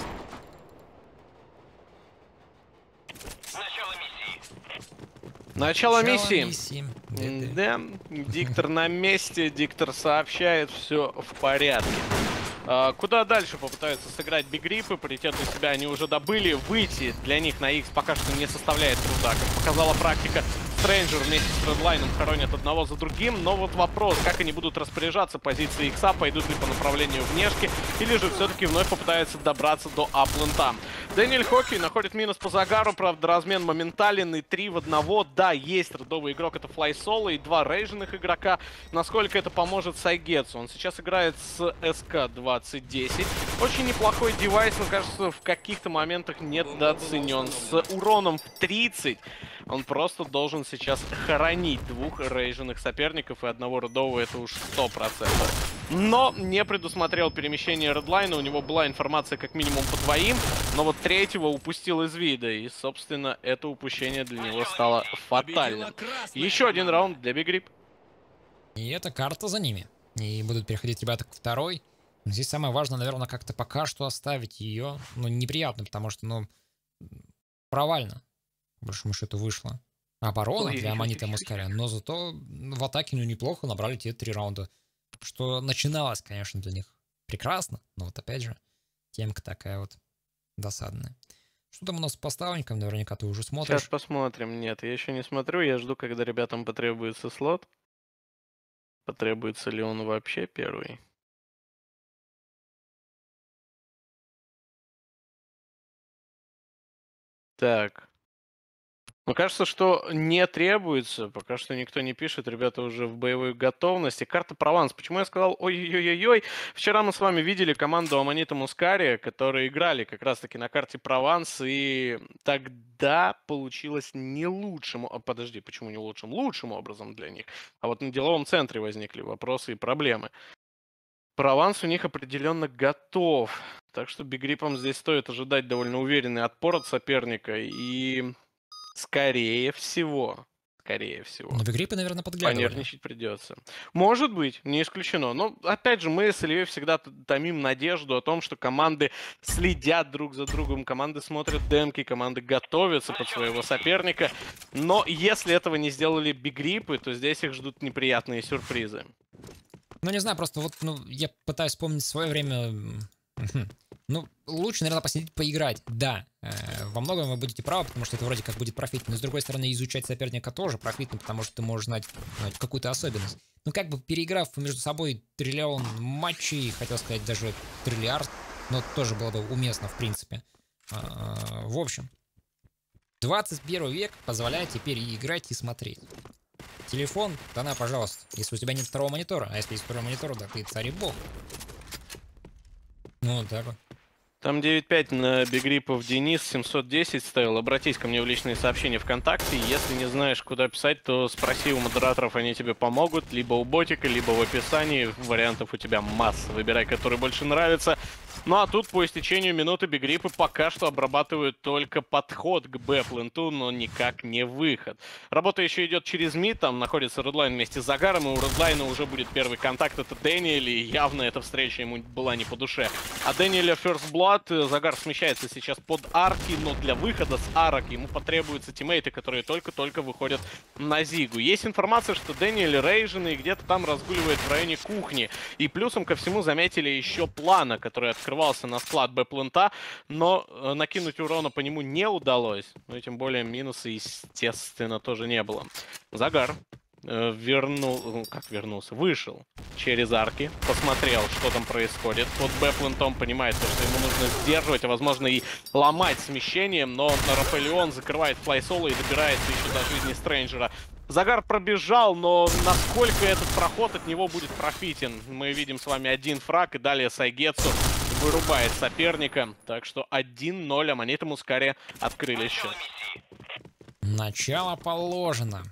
Начало миссии. Начало миссии. миссии. Да, диктор на месте, диктор сообщает, все в порядке. А, куда дальше попытаются сыграть бигрипы, приоритет для себя они уже добыли, выйти для них на X пока что не составляет труда, как показала практика. Стрэнджер вместе с Редлайном хоронят одного за другим, но вот вопрос, как они будут распоряжаться позицией Икса, пойдут ли по направлению внешки, или же все-таки вновь попытаются добраться до аплента. Дэниэль Хоккей находит минус по Загару, правда размен моментален и три в одного. Да, есть родовый игрок, это флай соло и два рейженных игрока. Насколько это поможет Сайгетсу? Он сейчас играет с эс ка двадцать десять. Очень неплохой девайс, но кажется в каких-то моментах недооценен. С уроном в тридцать он просто должен сейчас хоронить двух рейженных соперников и одного родового, это уж сто процентов. Но не предусмотрел перемещение Редлайна, у него была информация как минимум по двоим, но вот третьего упустил из вида, и, собственно, это упущение для него стало фатальным. Еще один раунд для бигрип. И эта карта за ними. И будут переходить ребята к второй. Здесь самое важное, наверное, как-то пока что оставить ее. Ну, неприятно, потому что, ну, провально. По большому счету вышло. Оборона Ой, для Аманита Мускария, но зато в атаке, ну, неплохо набрали те три раунда. Что начиналось, конечно, для них прекрасно, но вот опять же, темка такая вот досадная. Что там у нас с поставленником? Наверняка ты уже смотришь. Сейчас посмотрим. Нет, я еще не смотрю, я жду, когда ребятам потребуется слот. Потребуется ли он вообще первый. Так. Ну, кажется, что не требуется. Пока что никто не пишет. Ребята уже в боевой готовности. Карта Прованс. Почему я сказал ой-ой-ой-ой? Вчера мы с вами видели команду Аманита Мускари, которые играли как раз-таки на карте Прованс. И тогда получилось не лучшим... Подожди, почему не лучшим? Лучшим образом для них. А вот на деловом центре возникли вопросы и проблемы. Прованс у них определенно готов. Так что бигрипам здесь стоит ожидать довольно уверенный отпор от соперника. И... Скорее всего, скорее всего. Но бигрипы, наверное, подглядывали. Понервничать придется. Может быть, не исключено. Но, опять же, мы с Ильей всегда томим надежду о том, что команды следят друг за другом, команды смотрят демки, команды готовятся под своего соперника. Но если этого не сделали бигрипы, то здесь их ждут неприятные сюрпризы. Ну, не знаю, просто вот ну, я пытаюсь вспомнить свое время... Ну, лучше, наверное, посидеть, поиграть. Да, э, во многом вы будете правы, потому что это вроде как будет профитно. Но, с другой стороны, изучать соперника тоже профитно, потому что ты можешь знать ну, какую-то особенность. Ну, как бы переиграв между собой триллион матчей, хотел сказать даже триллиард, но тоже было бы уместно, в принципе. А, в общем, двадцать первый век позволяет теперь и играть, и смотреть. Телефон, да на, пожалуйста, если у тебя нет второго монитора. А если есть второй монитор, да ты царь и бог. Ну, вот так вот. Там девять пять на бигрипов Денис семьсот десять ставил. Обратись ко мне в личные сообщения ВКонтакте. Если не знаешь, куда писать, то спроси у модераторов, они тебе помогут. Либо у ботика, либо в описании. Вариантов у тебя масса. Выбирай, который больше нравится. Ну а тут по истечению минуты бигрипы пока что обрабатывают только подход к Б-пленту, но никак не выход. Работа еще идет через мид, там находится Редлайн вместе с Загаром, и у Редлайна уже будет первый контакт, это Дэниэль, и явно эта встреча ему была не по душе. А Дэниэля First Blood, Загар смещается сейчас под арки, но для выхода с арок ему потребуются тиммейты, которые только-только выходят на Зигу. Есть информация, что Дэниэль рейженный где-то там разгуливает в районе кухни, и плюсом ко всему заметили еще Плана, который открывается на склад Б-плента, но э, накинуть урона по нему не удалось. Ну и тем более минуса, естественно, тоже не было. Загар э, вернул... Ну, как вернулся? Вышел через арки, посмотрел, что там происходит. Под Б-плентом понимает, что ему нужно сдерживать, а возможно и ломать смещением, но Рафаэлион закрывает флай-соло и добирается еще до жизни Стрэнджера. Загар пробежал, но насколько этот проход от него будет профитен? Мы видим с вами один фраг, и далее Сайгетсу вырубает соперника. Так что один ноль, Аманита Мускари открыли счет. Начало положено.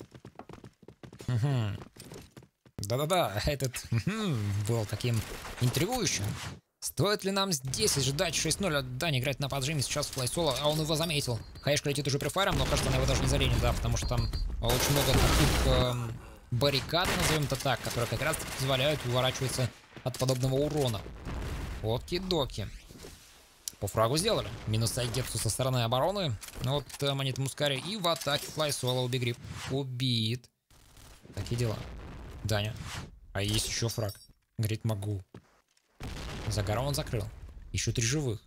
Да-да-да, этот был таким интригующим. Стоит ли нам здесь ждать шесть ноль от Дани играть на поджиме сейчас в флай-соло, а он его заметил. Хаешка летит уже префайром, но кажется, она его даже не заленит, да, потому что там очень много таких э, баррикад, назовем это так, которые как раз позволяют уворачиваться от подобного урона. Оки-доки. По фрагу сделали. Минус Сайгетсу со стороны обороны. Вот Аманита Мускари и в атаке флай-соло у бигрип. Убит. Такие дела. Даня. А есть еще фраг. Говорит, могу. Загара он закрыл. Еще три живых.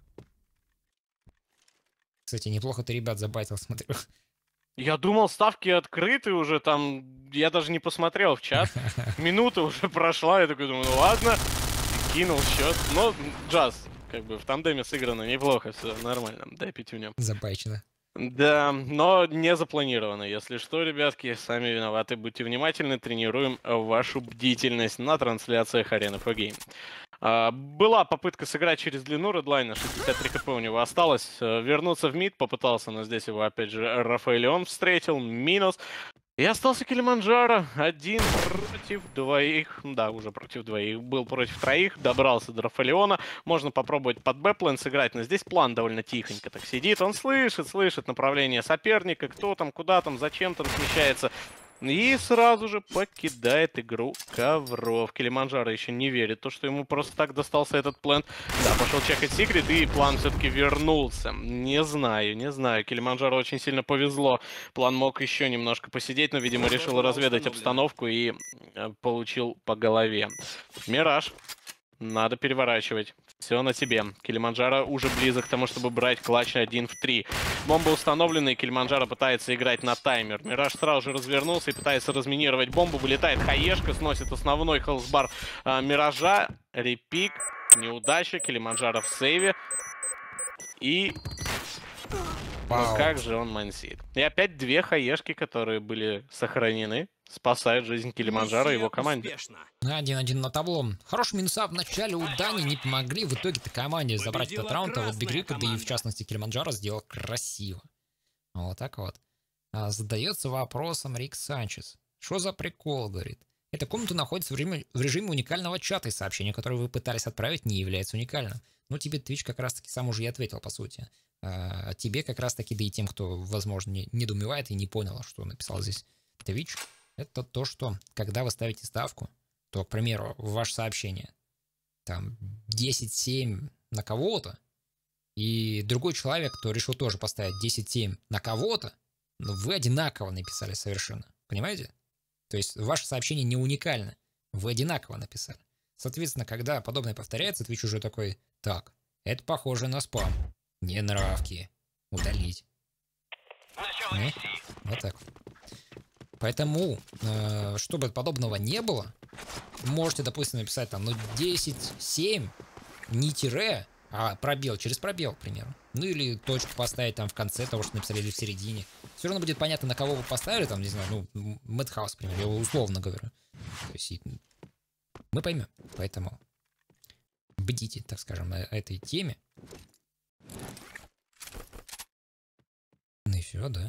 Кстати, неплохо ты ребят забайтил, смотрю. Я думал, ставки открыты уже, там, я даже не посмотрел в чат. Минута уже прошла, я такой думаю, ну ладно. Кинул счет. Но Джаз, как бы, в тандеме сыграно неплохо, все нормально. Дай пятюню. Забайчено. Да, но не запланировано. Если что, ребятки, сами виноваты. Будьте внимательны, тренируем вашу бдительность на трансляциях Arena эф Game. А, была попытка сыграть через длину Редлайна, шестьдесят три хп у него осталось. Вернуться в мид попытался, но здесь его опять же Рафаэлион встретил. Минус. И остался Килиманджаро. Один против двоих. Да, уже против двоих. Был против троих. Добрался до Рафаэлиона. Можно попробовать под Б-план сыграть. Но здесь план довольно тихонько так сидит. Он слышит, слышит направление соперника. Кто там, куда там, зачем там смещается. И сразу же покидает игру Ковров. Килиманджаро еще не верит, то, что ему просто так достался этот план. Да, пошел чекать секрет, и план все-таки вернулся. Не знаю, не знаю. Килиманджаро очень сильно повезло. План мог еще немножко посидеть, но, видимо, решил разведать обстановку и получил по голове. Мираж. Надо переворачивать. Все на тебе. Килиманджаро уже близок к тому, чтобы брать клатч один в три. Бомба установлена, и Килиманджаро пытается играть на таймер. Мираж сразу же развернулся и пытается разминировать бомбу. Вылетает хаешка, сносит основной хелсбар а, Миража. Репик. Неудача. Килиманджаро в сейве. И... Но как же он мансит. И опять две хаешки, которые были сохранены, спасают жизнь Килиманджаро и его команде. Один-один на табло. Хорошие минуса в начале у Дани не помогли в итоге-то команде забрать этот раунд, а вот Бигриппа, да и в частности Килиманджаро сделал красиво. Вот так вот. А, задается вопросом Рик Санчес. Что за прикол, говорит? Эта комната находится в режиме, в режиме уникального чата, и сообщение, которое вы пытались отправить, не является уникальным. Ну, тебе Twitch как раз-таки сам уже и ответил, по сути. А тебе как раз-таки, да и тем, кто, возможно, не, недоумевает и не понял, что написал здесь Twitch, это то, что когда вы ставите ставку, то, к примеру, в ваше сообщение там десять семь на кого-то, и другой человек, кто решил тоже поставить десять семь на кого-то, но вы одинаково написали совершенно. Понимаете? То есть ваше сообщение не уникально. Вы одинаково написали. Соответственно, когда подобное повторяется, Twitch уже такой: так, это похоже на спам. Не нравки. Удалить. Ну, вот так. Поэтому, э, чтобы подобного не было, можете, допустим, написать там, ну, десять семь, не тире, а пробел, через пробел, к примеру. Ну, или точку поставить там в конце того, что написали, или в середине. Все равно будет понятно, на кого вы поставили, там, не знаю, ну, Madhouse, к примеру, я условно говорю. То есть мы поймем. Поэтому бдите, так скажем, на этой теме. Ну и все, да.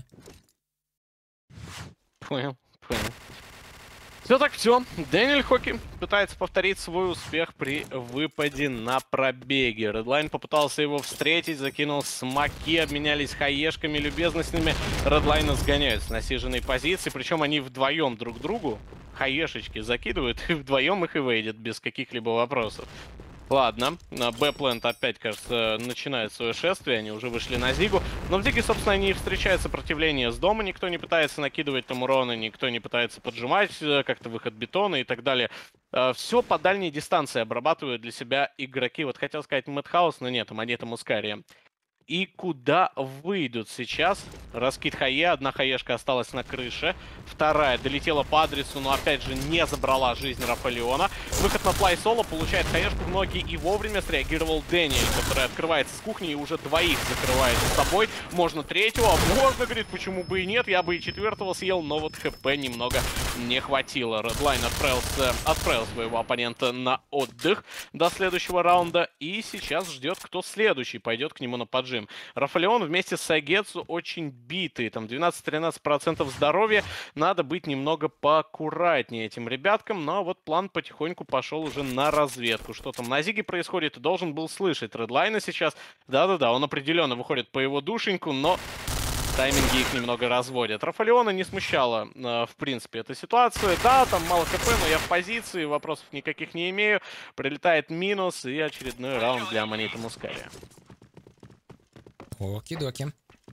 Понял, понял. Все так, все. Дэниэль Хоки пытается повторить свой успех при выпаде на пробеге. Редлайн попытался его встретить, закинул смоки, обменялись хаешками любезностями. Редлайна сгоняют с насиженной позиции, причем они вдвоем друг другу хаешечки закидывают, и вдвоем их и выйдет без каких-либо вопросов. Ладно, Б-плент опять, кажется, начинает свое шествие, они уже вышли на Зигу. Но в Зиге, собственно, не встречают сопротивление с дома, никто не пытается накидывать там урона, никто не пытается поджимать как-то выход бетона и так далее. Все по дальней дистанции обрабатывают для себя игроки. Вот хотел сказать Madhouse, но нет, Монета Мускария. И куда выйдут сейчас? Раскид хае, одна хаешка осталась на крыше, вторая долетела по адресу, но опять же не забрала жизнь Рафалиона. Выход на флай соло, получает хаешку в ноги, и вовремя среагировал Дэниэль, который открывается с кухни и уже двоих закрывает с собой. Можно третьего, а можно, говорит, почему бы и нет, я бы и четвертого съел, но вот хп немного не хватило. Редлайн отправился, отправил своего оппонента на отдых до следующего раунда, и сейчас ждет, кто следующий пойдет к нему на поджим. Рафалион вместе с Сагетсу очень битые, там двенадцать-тринадцать процентов здоровья, надо быть немного поаккуратнее этим ребяткам, но вот план потихоньку пошел уже на разведку. Что там на Зиге происходит, должен был слышать Редлайна сейчас. Да-да-да, он определенно выходит по его душеньку, но тайминги их немного разводят. Рафалиона не смущала, э, в принципе, эта ситуация. Да, там мало хп, но я в позиции, вопросов никаких не имею. Прилетает минус и очередной раунд для Монеты Мускария. Оки-доки.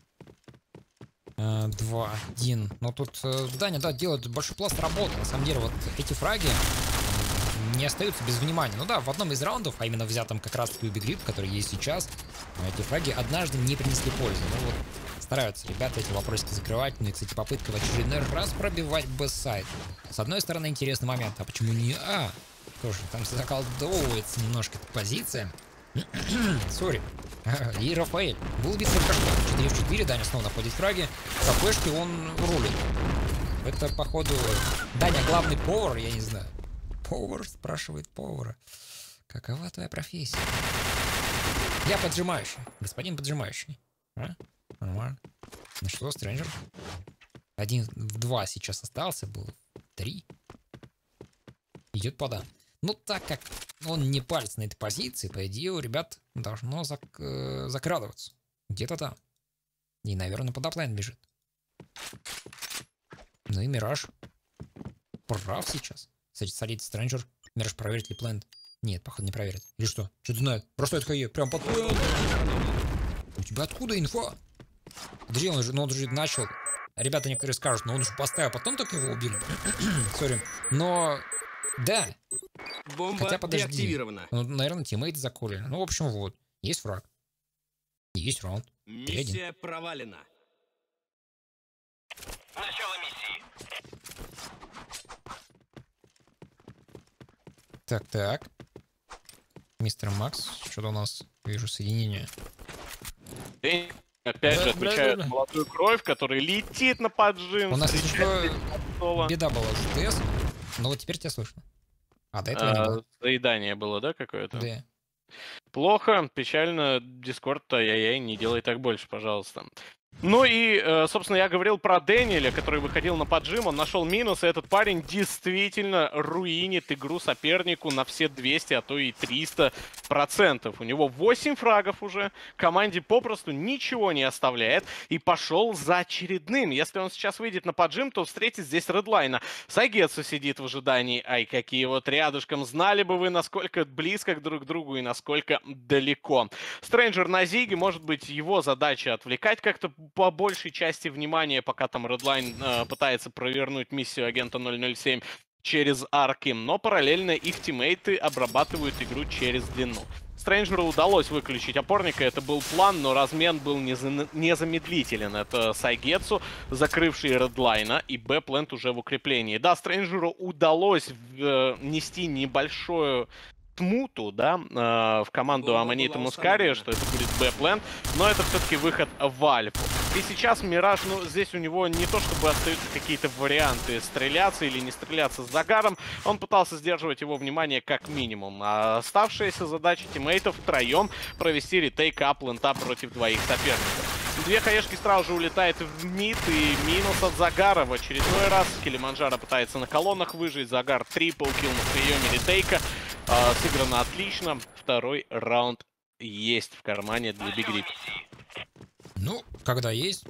два один. Но тут э, Даня, да, делает большой пласт работы. На самом деле, вот эти фраги не остаются без внимания. Ну да, в одном из раундов, а именно взятом как раз-таки у Бигрипп, который есть сейчас, эти фраги однажды не принесли пользы. Ну вот, стараются ребята эти вопросики закрывать. Ну и, кстати, попытка в очередной раз пробивать Б-сайд. С одной стороны, интересный момент. А почему не А? Тоже там заколдовывается немножко эта позиция. Сори. И Рафаэль. Был бит только что. четыре в четыре. Даня снова находит фраги. КПшки он рулит. Это, походу, Даня главный повар, я не знаю. Повар спрашивает повара. Какова твоя профессия? Я поджимающий. Господин поджимающий. А? Нормально. Ну что, Стрэнджер? Один в два сейчас остался. Был три. Идет пода. Ну, так как он не палец на этой позиции, по идее, у ребят должно зак э, закрадываться. Где-то там. И, наверное, под аплайн бежит. Ну и Мираж. Прав сейчас. Кстати, садится Стрэнджер. Мираж проверит ли плент? Нет, походу не проверит. Или что? Что-то знает. Просто это хае. Прям под плент. У тебя откуда инфа? Подожди, он же, ну, он же начал. Ребята некоторые скажут, но он же поставил, потом только его убили. Сори. Но... Да. Бомба Хотя подожди. деактивирована. Ну, наверное, тиммейт заколили. Ну, в общем, вот. Есть фраг. Есть раунд. Миссия провалена. Начало миссии. Так, так. Мистер Макс, что-то у нас, вижу, соединение. Опять Да, же, да, отмечают да, да. молодую кровь, который летит на поджим. У нас если встречает что, соло. беда была с ТС, но вот теперь тебя слышно. А до этого не А, было. заедание было, да, какое-то? Да. Плохо, печально. Дискорд-то, ай-яй-яй, не делай так больше, пожалуйста. Ну и, э, собственно, я говорил про Дэниеля, который выходил на поджим, он нашел минус, и этот парень действительно руинит игру сопернику на все двести, а то и триста процентов. У него восемь фрагов уже, команде попросту ничего не оставляет, и пошел за очередным. Если он сейчас выйдет на поджим, то встретит здесь Редлайна. Сайгетсу сидит в ожидании, ай, какие вот рядышком. Знали бы вы, насколько близко друг к другу и насколько далеко. Стрэнджер на Зиге, может быть, его задача отвлекать как-то по большей части внимания, пока там Redline э, пытается провернуть миссию агента ноль ноль семь через арки, но параллельно их тиммейты обрабатывают игру через длину. Стрэнджеру удалось выключить опорника, это был план, но размен был неза- незамедлителен. Это Сайгетсу, закрывший Редлайна, и Б-плент уже в укреплении. Да, Стрэнджеру удалось э, нести небольшую смуту, да, э, в команду Бомба Аманита была Мускария, установлена. что это будет Б-плент, но это все-таки выход в Альфу. И сейчас Мираж, ну, здесь у него не то чтобы остаются какие-то варианты стреляться или не стреляться с Загаром, он пытался сдерживать его внимание как минимум. А оставшаяся задача тиммейтов втроем провести ретейк ап-плента против двоих соперников. Две хаешки сразу же улетает в мид, и минус от Загара в очередной раз. Килиманджаро пытается на колоннах выжить, Загар трипл килл на приеме ретейка. А, сыграно отлично. Второй раунд есть в кармане для Big Rip. Ну, когда есть.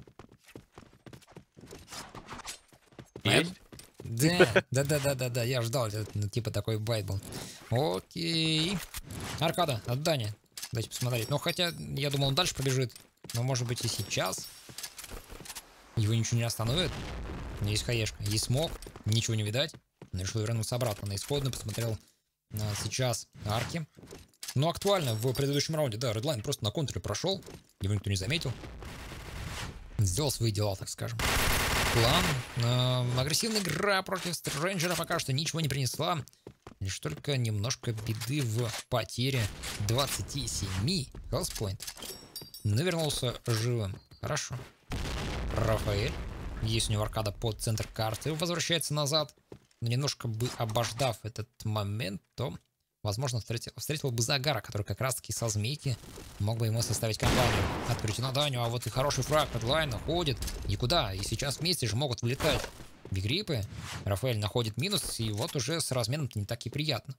Есть? Да, да, да, да, да, да, я ждал, это, ну, типа такой байт был. Окей. Аркада, отдание. Дайте посмотреть. Ну, хотя, я думал, он дальше побежит. Но, может быть, и сейчас. Его ничего не остановит. Есть хаешка, есть смог, ничего не видать. Решил вернуться обратно на исходную, посмотрел а, сейчас арки. Ну, актуально в предыдущем раунде, да, Redline просто на контуре прошел, его никто не заметил. Сделал свои дела, так скажем. План. Э, агрессивная игра против Стрэнджера пока что ничего не принесла. Лишь только немножко беды в потере двадцати семи хелспоинт. Но вернулся живым. Хорошо. Рафаэль. Есть у него аркада под центр карты. Возвращается назад. Но немножко бы обождав этот момент, то, возможно, встретил, встретил бы Загара, который как раз-таки со змейки мог бы ему составить компанию. Открыть на Даню, а вот и хороший фраг Redline находит. Никуда. И сейчас вместе же могут вылетать бигрипы. Рафаэль находит минус, и вот уже с разменом-то не так и приятно.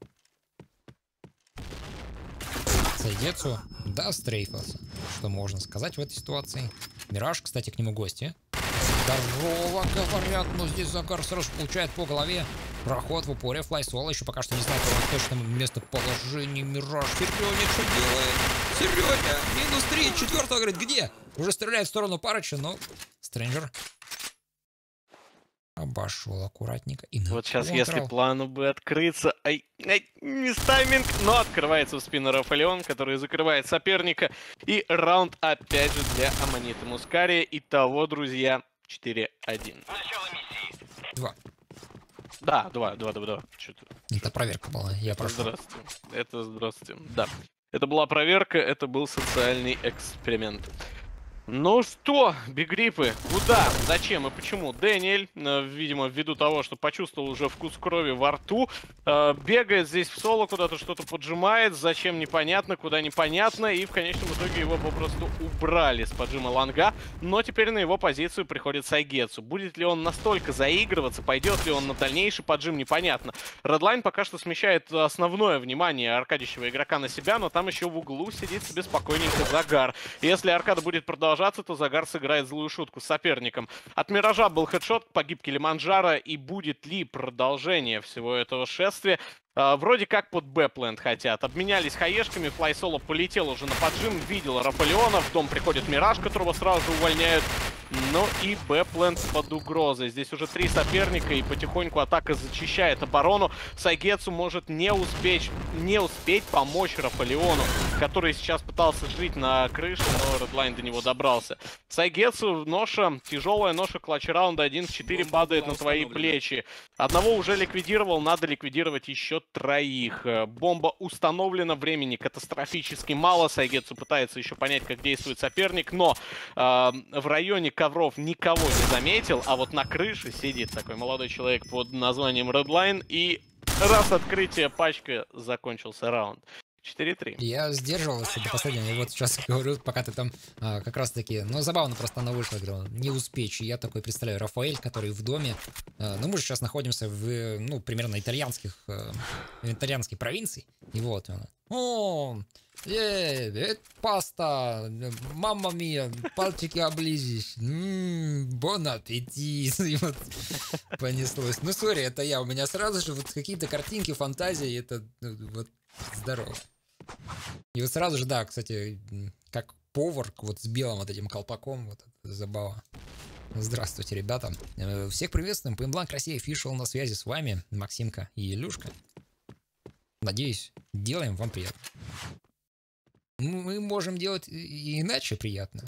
Сайгетсу, да, стрейфился. Что можно сказать в этой ситуации? Мираж, кстати, к нему гости. Здорово, говорят, но здесь Загар сразу получает по голове. Проход в упоре, флайсола еще пока что не знает его точном местоположении. Мираж, Серёня, что делает? Серёня, минус три, четвертого, говорит, где? Уже стреляет в сторону Парыча, но Стрэнджер обошел аккуратненько. И Вот сейчас, контрол. если плану бы открыться, ай, ай, не тайминг, но открывается в спину Рафалеон, который закрывает соперника. И раунд опять же для Аманита Мускария. Итого, друзья, четыре один. Начало миссии. Два. Да, два, два, два, два. Что-то. Это проверка была, я прошел. Здравствуйте. Это здравствуйте. Да. Это была проверка, это был социальный эксперимент. Ну что, бигрипы, куда, зачем и почему? Дэниэль, э, видимо, ввиду того, что почувствовал уже вкус крови во рту, э, бегает здесь в соло, куда-то что-то поджимает, зачем непонятно, куда непонятно, и в конечном итоге его попросту убрали с поджима лонга, но теперь на его позицию приходит Сайгетсу. Будет ли он настолько заигрываться, пойдет ли он на дальнейший поджим, непонятно. Redline пока что смещает основное внимание аркадищего игрока на себя, но там еще в углу сидит себе спокойненько Загар. Если аркада будет продолжаться, то Загар сыграет злую шутку с соперником. От Миража был хедшот, погиб Килиманджаро, и будет ли продолжение всего этого шествия? А, вроде как под Б-плент хотят. Обменялись хаешками, флайсоло полетел уже на поджим, видел Рафалеона, в дом приходит Мираж, которого сразу же увольняют. Ну и Б-плент под угрозой. Здесь уже три соперника, и потихоньку атака зачищает оборону. Сайгетсу может не успеть, не успеть помочь Рафалиону, который сейчас пытался жить на крыше, но Redline до него добрался. Сайгетсу ноша, тяжелая ноша клатч раунда один в четыре падает на твои плечи. Одного уже ликвидировал, надо ликвидировать еще троих. Бомба установлена, времени катастрофически мало. Сайгетсу пытается еще понять, как действует соперник, но э, в районе ковров никого не заметил, а вот на крыше сидит такой молодой человек под названием Redline, и раз открытие пачка, закончился раунд. четыре три. Я сдерживался до последнего, и вот сейчас говорю, пока ты там а, как раз таки, ну забавно просто она вышла, говорю, не успеть. Я такой представляю Рафаэль, который в доме, а, ну мы же сейчас находимся в, ну примерно итальянских, а, итальянской провинции, и вот он. О, э, это паста, мамма мия, пальчики облизишь, бон аппетит, и вот понеслось. Ну сори, это я, у меня сразу же вот какие-то картинки, фантазии, это вот здорово. И вот сразу же, да, кстати, как повар, вот с белым вот этим колпаком, вот это забава. Здравствуйте, ребята. Всех приветствуем. Point-Blank Россия Official на связи с вами, Максимка и Илюшка. Надеюсь, делаем вам приятно. Мы можем делать и иначе приятно.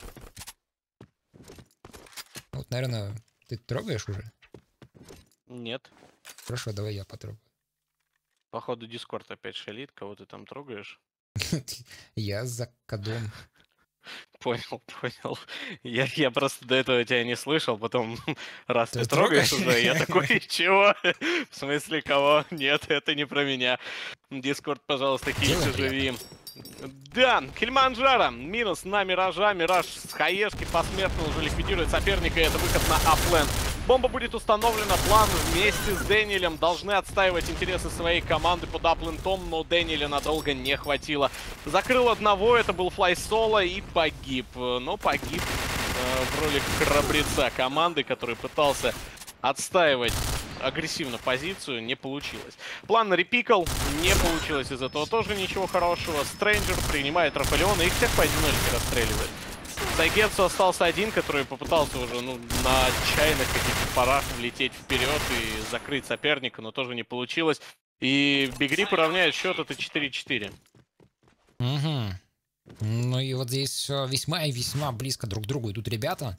Вот, наверное, ты трогаешь уже? Нет. Хорошо, давай я потрогаю. Походу, Дискорд опять шалит, кого ты там трогаешь? Я за кодом. Понял, понял. Я, я просто до этого тебя не слышал, потом раз Ты ты трогаешь трогаешь? уже, я такой, чего? В смысле, кого? Нет, это не про меня. Дискорд, пожалуйста, Делай кильцы живи. Да, Кильманджаро, минус на Миража. Мираж с хаешки посмертно уже ликвидирует соперника, и это выход на аплен. Бомба будет установлена, план вместе с Дэниелем должны отстаивать интересы своей команды под аплентом, но Дэниеля надолго не хватило. Закрыл одного, это был Флай Соло, и погиб. Но погиб э, в роли храбреца команды, который пытался отстаивать агрессивно позицию, не получилось. План репикал, не получилось из этого тоже ничего хорошего. Стрэнджер принимает Рафалиона и их всех поодиночке расстреливает. Сайгетсу остался один, который попытался уже ну, на отчаянных каких-то парах влететь вперед и закрыть соперника, но тоже не получилось. И Бигрип равняет счет, это четыре четыре. Угу. Ну и вот здесь весьма и весьма близко друг к другу идут ребята.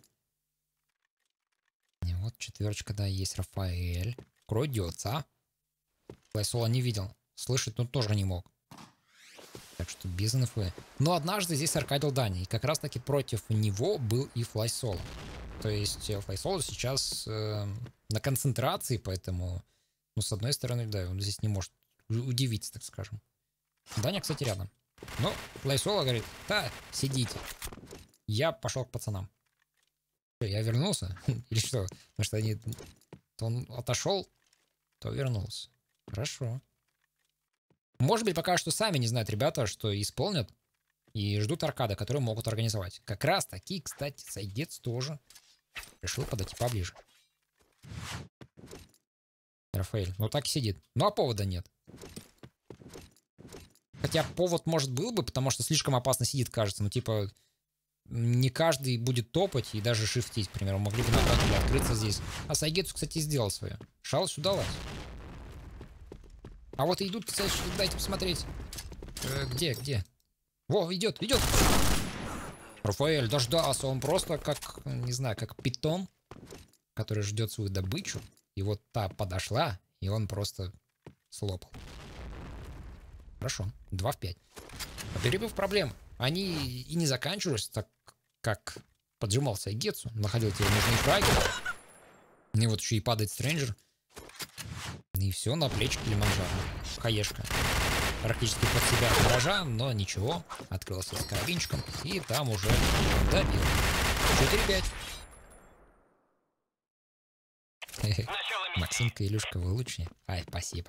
И вот четверочка, да, есть Рафаэль. Крадется. Флайсола не видел. Слышать он тоже не мог. Так что без инфы. Но однажды здесь аркадил Дани. И как раз таки против него был и Флайсола. То есть Флайсола сейчас э, на концентрации, поэтому, ну, с одной стороны, да, он здесь не может удивиться, так скажем. Даня, кстати, рядом. Но Флайсола говорит, да, сидите. Я пошел к пацанам. Что, я вернулся? Или что? Потому что они... То он отошел, то вернулся. Хорошо. Может быть, пока что сами не знают ребята, что исполнят. И ждут аркада, которые могут организовать. Как раз таки, кстати, Сайгетс тоже решил подойти поближе. Рафаэль, ну так и сидит. Ну а повода нет. Хотя повод, может, был бы, потому что слишком опасно сидит, кажется. Ну типа, не каждый будет топать и даже шифтить, к примеру. Могли бы напасть или открыться здесь. А Сайгетсу, кстати, сделал свое. Шалость удалась. А вот идут, кстати, дайте посмотреть. Э, где, где? Во, идет, идет. Рафаэль дождался. Он просто как, не знаю, как питон, который ждет свою добычу. И вот та подошла, и он просто слопал. Хорошо, два в пять. Перебив проблем. Они и не заканчивались, так как поджимал Сайгетсу, находил тебе нужные фраги. И вот еще и падает Стрэнджер. И все на плечи Килиманджаро. Хаешка. Практически под себя гаража, но ничего. Открылся с карабинчиком. И там уже добил. четыре пять. Максимка, Илюшка, вы лучшие. Ай, спасибо.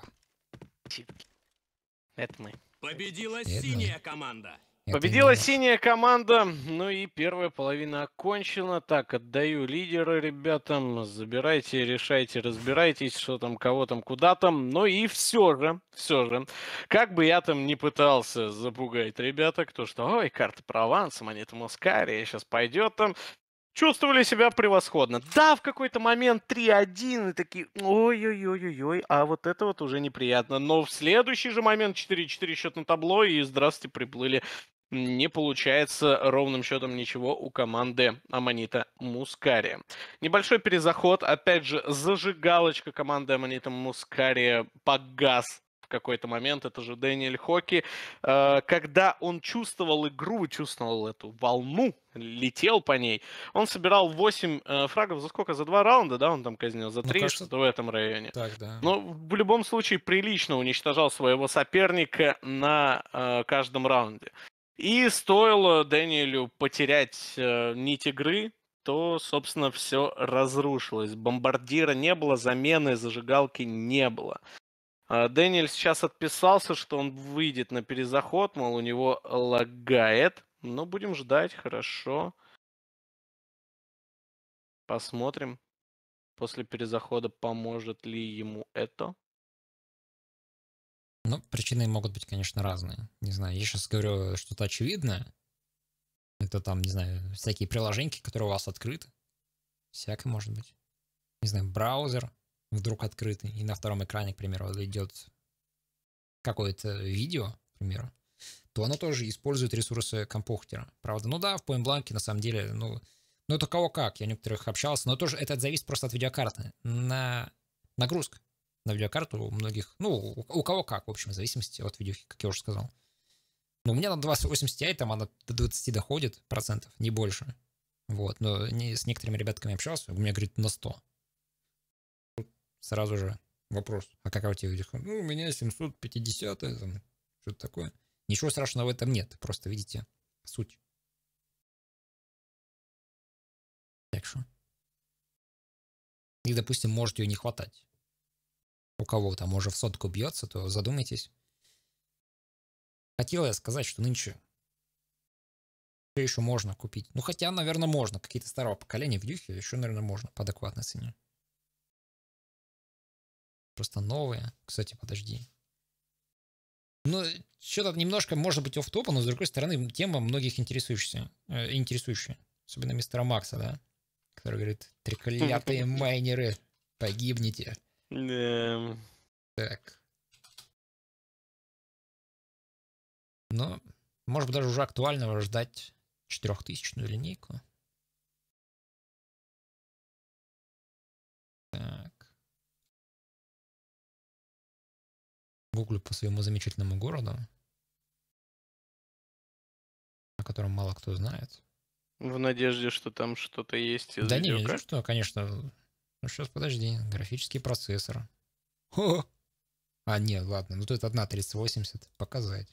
Это мы. Победила Это синяя команда. Это Победила не- синяя команда, ну и первая половина окончена. Так, отдаю лидера ребятам, забирайте, решайте, разбирайтесь, что там, кого там, куда там. Ну и все же, все же, как бы я там не пытался запугать ребяток, то что, ой, карта Прованса, монета Мускария, сейчас пойдет там. чувствовали себя превосходно. Да, в какой-то момент три один, и такие, ой-ой-ой-ой-ой, а вот это вот уже неприятно. Но в следующий же момент четыре четыре счет на табло, и здравствуйте, приплыли. Не получается ровным счетом ничего у команды Аманита Мускария. Небольшой перезаход, опять же, зажигалочка команды Аманита Мускария погас в какой-то момент. Это же Дэниэль Хоки. Э, Когда он чувствовал игру, чувствовал эту волну, летел по ней, он собирал восемь э, фрагов за сколько? За два раунда, да, он там казнил? За Ну, три, кажется, что-то в этом районе. так, да. Но в любом случае прилично уничтожал своего соперника на э, каждом раунде. И стоило Дэниелю потерять э, нить игры, то, собственно, все разрушилось. Бомбардира не было, замены зажигалки не было. А Дэниэль сейчас отписался, что он выйдет на перезаход, мол, у него лагает. Но будем ждать, хорошо. Посмотрим. После перезахода поможет ли ему это. Ну, причины могут быть, конечно, разные. Не знаю, я сейчас говорю что-то очевидное. Это там, не знаю, всякие приложеньки, которые у вас открыты. Всякое может быть. Не знаю, браузер вдруг открытый, и на втором экране, к примеру, идет какое-то видео, к примеру, то оно тоже использует ресурсы компьютера. Правда, ну да, в Point-Blank на самом деле, ну, ну это кого как, я некоторых общался, но тоже это зависит просто от видеокарты. На нагрузка на видеокарту у многих, ну, у кого как, в общем, в зависимости от видеохи, как я уже сказал. Но у меня на двадцать восемьдесят Ti там она до двадцати доходит процентов, не больше. Вот, но не, с некоторыми ребятками общался, у меня, говорит, на сто. Тут сразу же вопрос, а какая у тебя видеоха? Ну, у меня семьсот пятьдесят, там, что-то такое. Ничего страшного в этом нет, просто видите суть. Так что. И, допустим, может ее не хватать. У кого там уже в сотку бьется, то задумайтесь. Хотел я сказать, что нынче все еще можно купить. Ну, хотя, наверное, можно. Какие-то старого поколения видюхи еще, наверное, можно по адекватной цене. Просто новые. Кстати, подожди. Ну, что-то немножко, может быть, офф-топа, но, с другой стороны, тема многих интересующая. Э, интересующая. Особенно мистера Макса, да? Который говорит, треклятые майнеры, погибнете. Да. Так. Но, может быть, даже уже актуального ждать четырехтысячную линейку. Так. Гуглю по своему замечательному городу, о котором мало кто знает. В надежде, что там что-то есть из Да не, не видеокарт. что, конечно. Ну сейчас, подожди. Графический процессор. Хо! А, нет, ладно. Ну тут одна тридцать восемьдесят. Показать.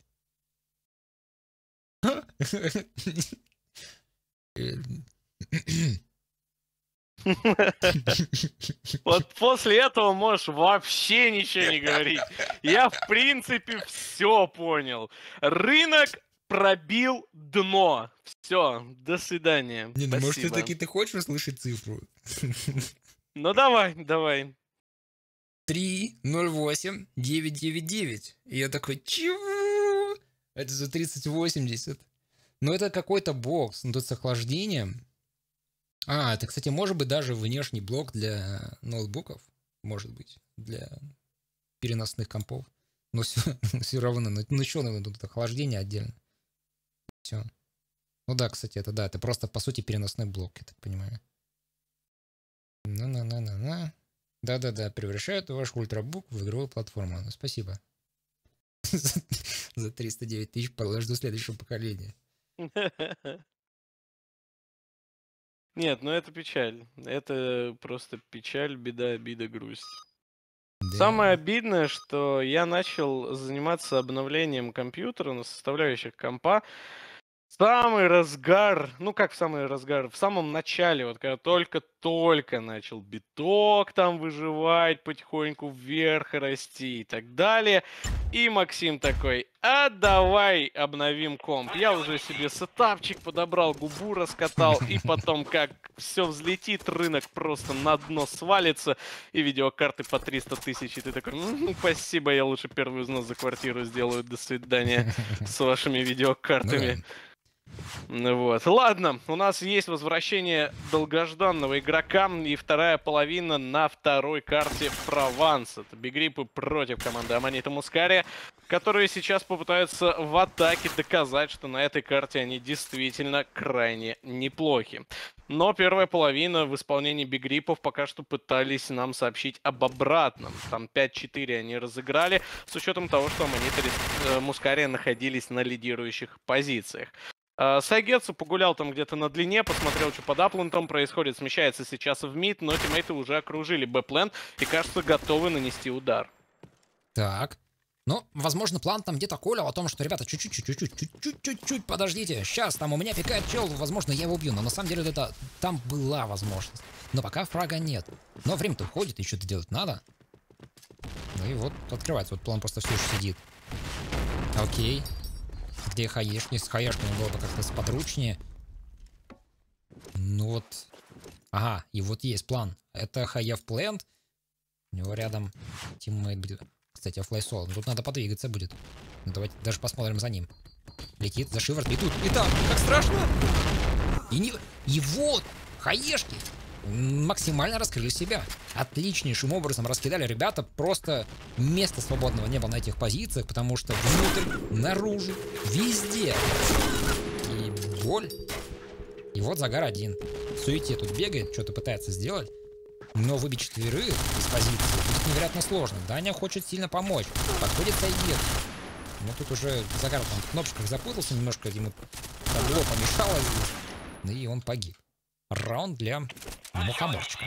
Вот после этого можешь вообще ничего не говорить. Я, в принципе, все понял. Рынок пробил дно. Все, до свидания. Не, ну может Спасибо. все-таки ты хочешь услышать цифру? Ну давай, давай. три ноль восемь девять девять девять. И я такой, чего? Это за тридцать восемьдесят. Ну это какой-то бокс, ну тут с охлаждением. А, это, кстати, может быть даже внешний блок для ноутбуков. Может быть, для переносных компов. Но все, все равно, ну, ну что, ну, тут охлаждение отдельно. Все. Ну да, кстати, это да, это просто, по сути, переносной блок, я так понимаю. На-на-на-на-на. Да-да-да, превращают ваш ультрабук в игровую платформу. Ну, спасибо. За триста девять тысяч подожду следующего поколения. Нет, ну это печаль. Это просто печаль, беда, обида, грусть. Да. Самое обидное, что я начал заниматься обновлением компьютера на составляющих компа в самый разгар, ну как в самый разгар, в самом начале, вот когда только-только начал биток там выживать, потихоньку вверх расти и так далее. И Максим такой, а давай обновим комп. Я уже себе сетапчик подобрал, губу раскатал, и потом как все взлетит, рынок просто на дно свалится, и видеокарты по триста тысяч, и ты такой, ну, спасибо, я лучше первый взнос за квартиру сделаю, до свидания с вашими видеокартами. Ну, да. Вот. Ладно, у нас есть возвращение долгожданного игрока и вторая половина на второй карте Прованс. Это бигрипы против команды Аманита Мускария, которые сейчас попытаются в атаке доказать, что на этой карте они действительно крайне неплохи. Но первая половина в исполнении бигрипов пока что пытались нам сообщить об обратном. Там пять четыре они разыграли, с учетом того, что Аманита э, Мускария находились на лидирующих позициях. Сайгетсу погулял там где-то на длине, посмотрел, что под аплентом происходит, смещается сейчас в мид, но тиммейты уже окружили Б-плент и, кажется, готовы нанести удар. Так. Ну, возможно, план там где-то колел о том, что, ребята, чуть-чуть, чуть-чуть, чуть-чуть, чуть-чуть, подождите. Сейчас там у меня пикает чел, возможно, я его убью. Но на самом деле это там была возможность. Но пока фрага нет. Но время-то уходит, и что-то делать надо. Ну и вот открывается. Вот план просто все еще сидит. Окей. Где хаешки? С хаешками было бы как-то сподручнее. Ну вот. Ага, и вот есть план. Это хаев плент. У него рядом тиммейт будет. Кстати, флайсол. Тут надо подвигаться будет. Ну, давайте даже посмотрим за ним. Летит за шиворот. И тут. И там. Как страшно. И, не... и вот. Хаешки. Максимально раскрыли себя. Отличнейшим образом раскидали ребята. Просто места свободного не было на этих позициях, потому что внутрь, наружу, везде. И боль. И вот Загар один. В суете тут бегает, что-то пытается сделать. Но выбить четверых из позиции будет невероятно сложно. Даня хочет сильно помочь. Подходит Сайгет. Но тут уже Загар там в кнопочках запутался, немножко ему табло помешало здесь. И он погиб. Раунд для мухоморчика.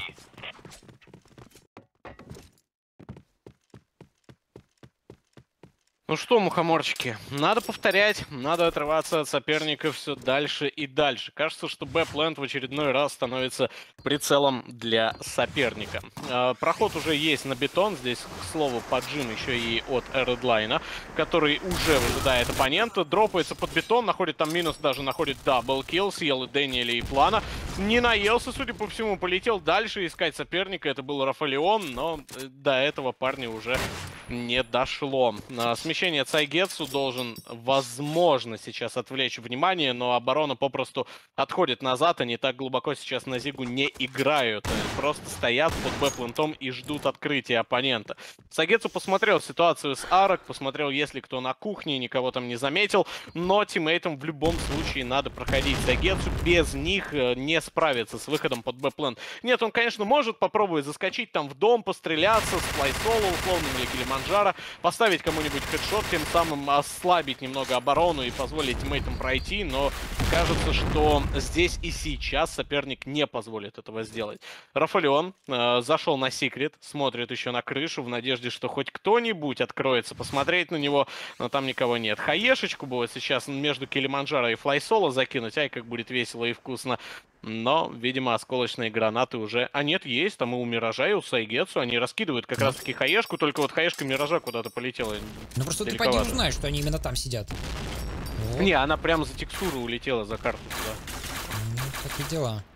Ну что, мухоморчики, надо повторять, надо отрываться от соперников все дальше и дальше. Кажется, что Б-плент в очередной раз становится прицелом для соперника. Э, проход уже есть на бетон, здесь, к слову, поджим еще и от Редлайна, который уже выжидает оппонента, дропается под бетон, находит там минус, даже находит даблкилл, съел и Дэниеля, и Плана. Не наелся, судя по всему, полетел дальше искать соперника, это был Рафалион, но до этого парня уже не дошло. Смещение от Сайгетсу должен, возможно, сейчас отвлечь внимание, но оборона попросту отходит назад. Они так глубоко сейчас на Зигу не играют. Они просто стоят под Б-плентом и ждут открытия оппонента. Сайгетсу посмотрел ситуацию с Арок, посмотрел, если кто на кухне, никого там не заметил. Но тиммейтам в любом случае надо проходить. Сайгетсу без них не справится с выходом под Б-плент. Нет, он, конечно, может попробовать заскочить там в дом, постреляться с флайсоло условным или Килиманджаро, поставить кому-нибудь хедшот, тем самым ослабить немного оборону и позволить тиммейтам пройти, но кажется, что здесь и сейчас соперник не позволит этого сделать. Рафалион э, зашел на секрет, смотрит еще на крышу в надежде, что хоть кто-нибудь откроется посмотреть на него, но там никого нет. Хаешечку бы вот сейчас между Килиманджаро и флайсоло закинуть, ай, как будет весело и вкусно. Но, видимо, осколочные гранаты уже... А нет, есть. Там и у Миража, и у Сайгетсу. Они раскидывают как раз-таки хаешку, только вот хаешка Миража куда-то полетела. Ну просто ты поди узнаешь, что они именно там сидят. Вот. Не, она прямо за текстуру улетела, за карту туда. Ну, такие дела.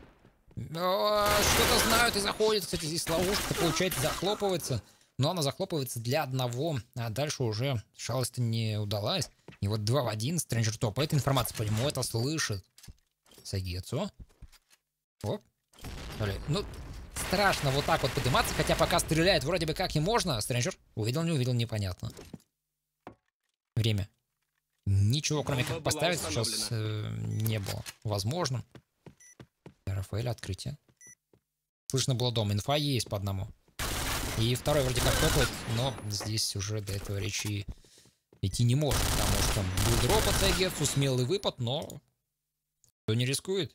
Что-то знают и заходят. Кстати, здесь ловушка, получается, захлопывается. Но она захлопывается для одного. А дальше уже шалость-то не удалась. И вот два в один. Стрэнджер топ. Эта информация по нему это слышит. Сайгетсу. Оп. Ну, страшно вот так вот подниматься, хотя пока стреляет вроде бы как и можно. Стрэнджер увидел, не увидел, непонятно. Время. Ничего, кроме как поставить, сейчас э, не было возможным. Рафаэль, открытие. Слышно было дом, инфа есть по одному. И второй вроде как топает, но здесь уже до этого речи идти не может, потому что был дроп от Сайгетсу, смелый выпад, но кто не рискует.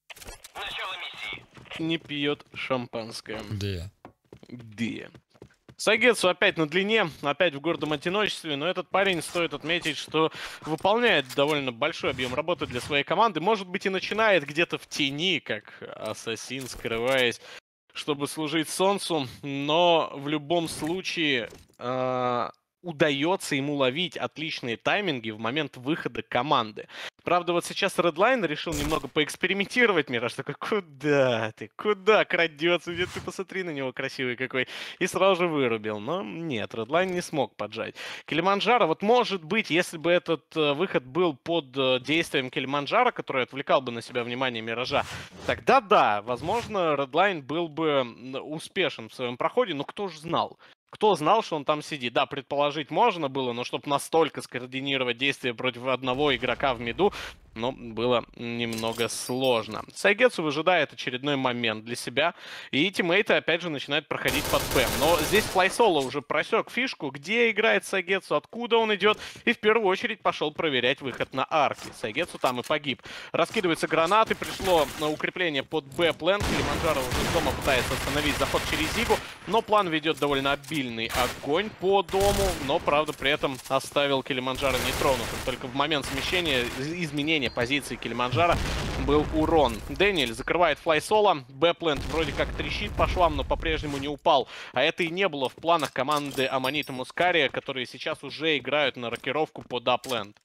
Не пьет шампанское. Да. Да. Сайгетсу опять на длине, опять в гордом одиночестве, но этот парень, стоит отметить, что выполняет довольно большой объем работы для своей команды. Может быть, и начинает где-то в тени, как ассасин, скрываясь, чтобы служить солнцу, но в любом случае... Э удается ему ловить отличные тайминги в момент выхода команды. Правда, вот сейчас Redline решил немного поэкспериментировать. Мираж такой: куда ты, куда крадется? Где ты, посмотри на него, красивый какой. И сразу же вырубил. Но нет, Redline не смог поджать. Килиманджаро, вот может быть, если бы этот э, выход был под э, действием Килиманджаро, который отвлекал бы на себя внимание Миража, тогда да, возможно, Redline был бы успешен в своем проходе, но кто же знал? Кто знал, что он там сидит? Да, предположить можно было, но чтобы настолько скоординировать действия против одного игрока в миду, ну, было немного сложно. Сайгетсу выжидает очередной момент для себя, и тиммейты опять же начинают проходить под Б. Но здесь Флайсоло уже просек фишку, где играет Сайгетсу, откуда он идет, и в первую очередь пошел проверять выход на арки. Сайгетсу там и погиб. Раскидываются гранаты, пришло на укрепление под Б-план. Килиманджаро уже дома пытается остановить заход через Зигу, но план ведет довольно обильный огонь по дому, но, правда, при этом оставил Килиманджаро нетронутым. Только в момент смещения, изменения позиции Килиманджаро был урон. Дэниэль закрывает Флайсоло. Б-плент вроде как трещит по швам, но по-прежнему не упал. А это и не было в планах команды Аманита Мускария, которые сейчас уже играют на рокировку под А-плент.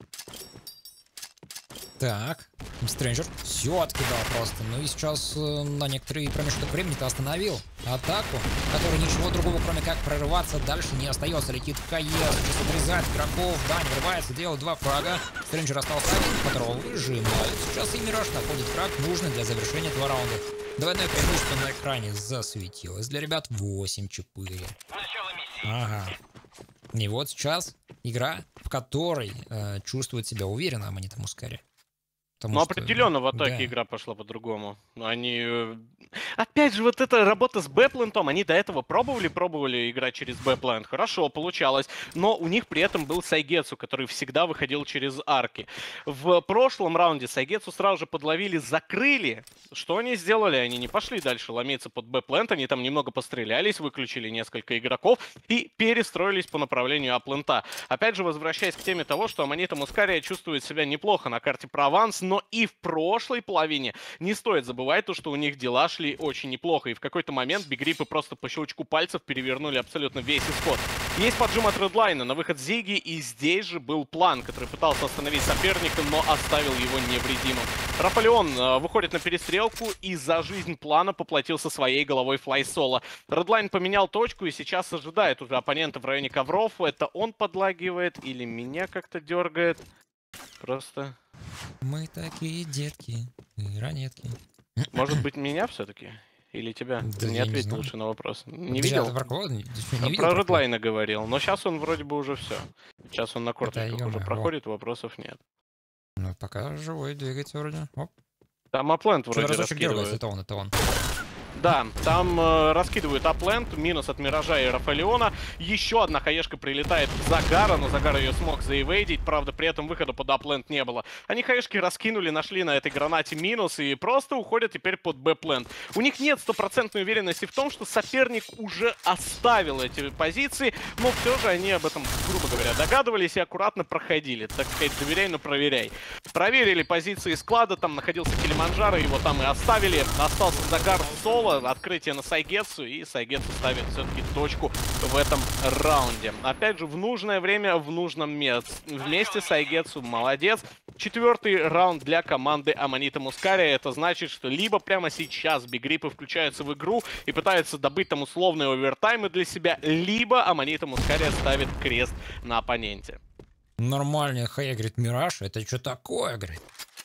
Так, Стрэнджер все откидал просто. Ну и сейчас э, на некоторый промежуток времени-то остановил атаку, которой ничего другого, кроме как прорываться, дальше не остается. Летит КС, сейчас отрезает игроков. Дань врывается, делает два фрага. Стрэнджер остался один, которого выжимают. Сейчас и Мираж находит фраг, нужный для завершения этого раунда. Двойное преимущество на экране засветилось. Для ребят восемь-четыре. Ага. И вот сейчас игра, в которой э, чувствует себя уверенно Аманита Мускари. Потому ну, что, определенно в атаке да. игра пошла по-другому. Они... Опять же, вот эта работа с Б-плентом, они до этого пробовали, пробовали играть через Б-плент. Хорошо, получалось. Но у них при этом был Сайгетсу, который всегда выходил через арки. В прошлом раунде Сайгетсу сразу же подловили, закрыли. Что они сделали? Они не пошли дальше ломиться под Б-плент. Они там немного пострелялись, выключили несколько игроков и перестроились по направлению А-плента. Опять же, возвращаясь к теме того, что Аманита Мускария чувствует себя неплохо на карте Прованс, но и в прошлой половине не стоит забывать то, что у них дела шли очень неплохо. И в какой-то момент бигрипы просто по щелчку пальцев перевернули абсолютно весь исход. Есть поджим от Редлайна на выход Зиги, и здесь же был план, который пытался остановить соперника, но оставил его невредимым. Рафалион э, выходит на перестрелку и за жизнь плана поплатился своей головой Флайсоло. Редлайн поменял точку и сейчас ожидает уже оппонента в районе ковров. Это он подлагивает или меня как-то дергает? Просто... Мы такие детки, ранетки. Может быть, меня все-таки? Или тебя? Да не я не ответь знаю. лучше на вопрос. Не Подожди, видел? а ты Варкова не- ты что, не А видел Про Варкова? Редлайна говорил. Но сейчас он вроде бы уже все. Сейчас он на корточках уже ё-моё, проходит, вопросов нет. Ну, пока живой, двигается вроде. Оп. Там Аплент Что-то вроде разочек дергается, раскидывает. это он, это он. Да, там э, раскидывают Аплент, минус от Миража и Рафалиона. Еще одна хаешка прилетает в Загара, но Загар ее смог заэвейдить. Правда, при этом выхода под Аплент не было. Они хаешки раскинули, нашли на этой гранате минус и просто уходят теперь под Б-плент. У них нет стопроцентной уверенности в том, что соперник уже оставил эти позиции, но все же они об этом, грубо говоря, догадывались и аккуратно проходили. Так сказать, доверяй, но проверяй. Проверили позиции склада, там находился Килиманджаро, его там и оставили. Остался Загар соло. Открытие на Сайгетсу, и Сайгетсу ставит все-таки точку в этом раунде. Опять же, в нужное время, в нужном месте. Вместе Сайгетсу молодец. Четвертый раунд для команды Аманита Мускария. Это значит, что либо прямо сейчас бигрипы включаются в игру и пытаются добыть там условные овертаймы для себя, либо Аманита Мускария ставит крест на оппоненте. Нормальный хай, говорит, Мираж, это что такое, говорит.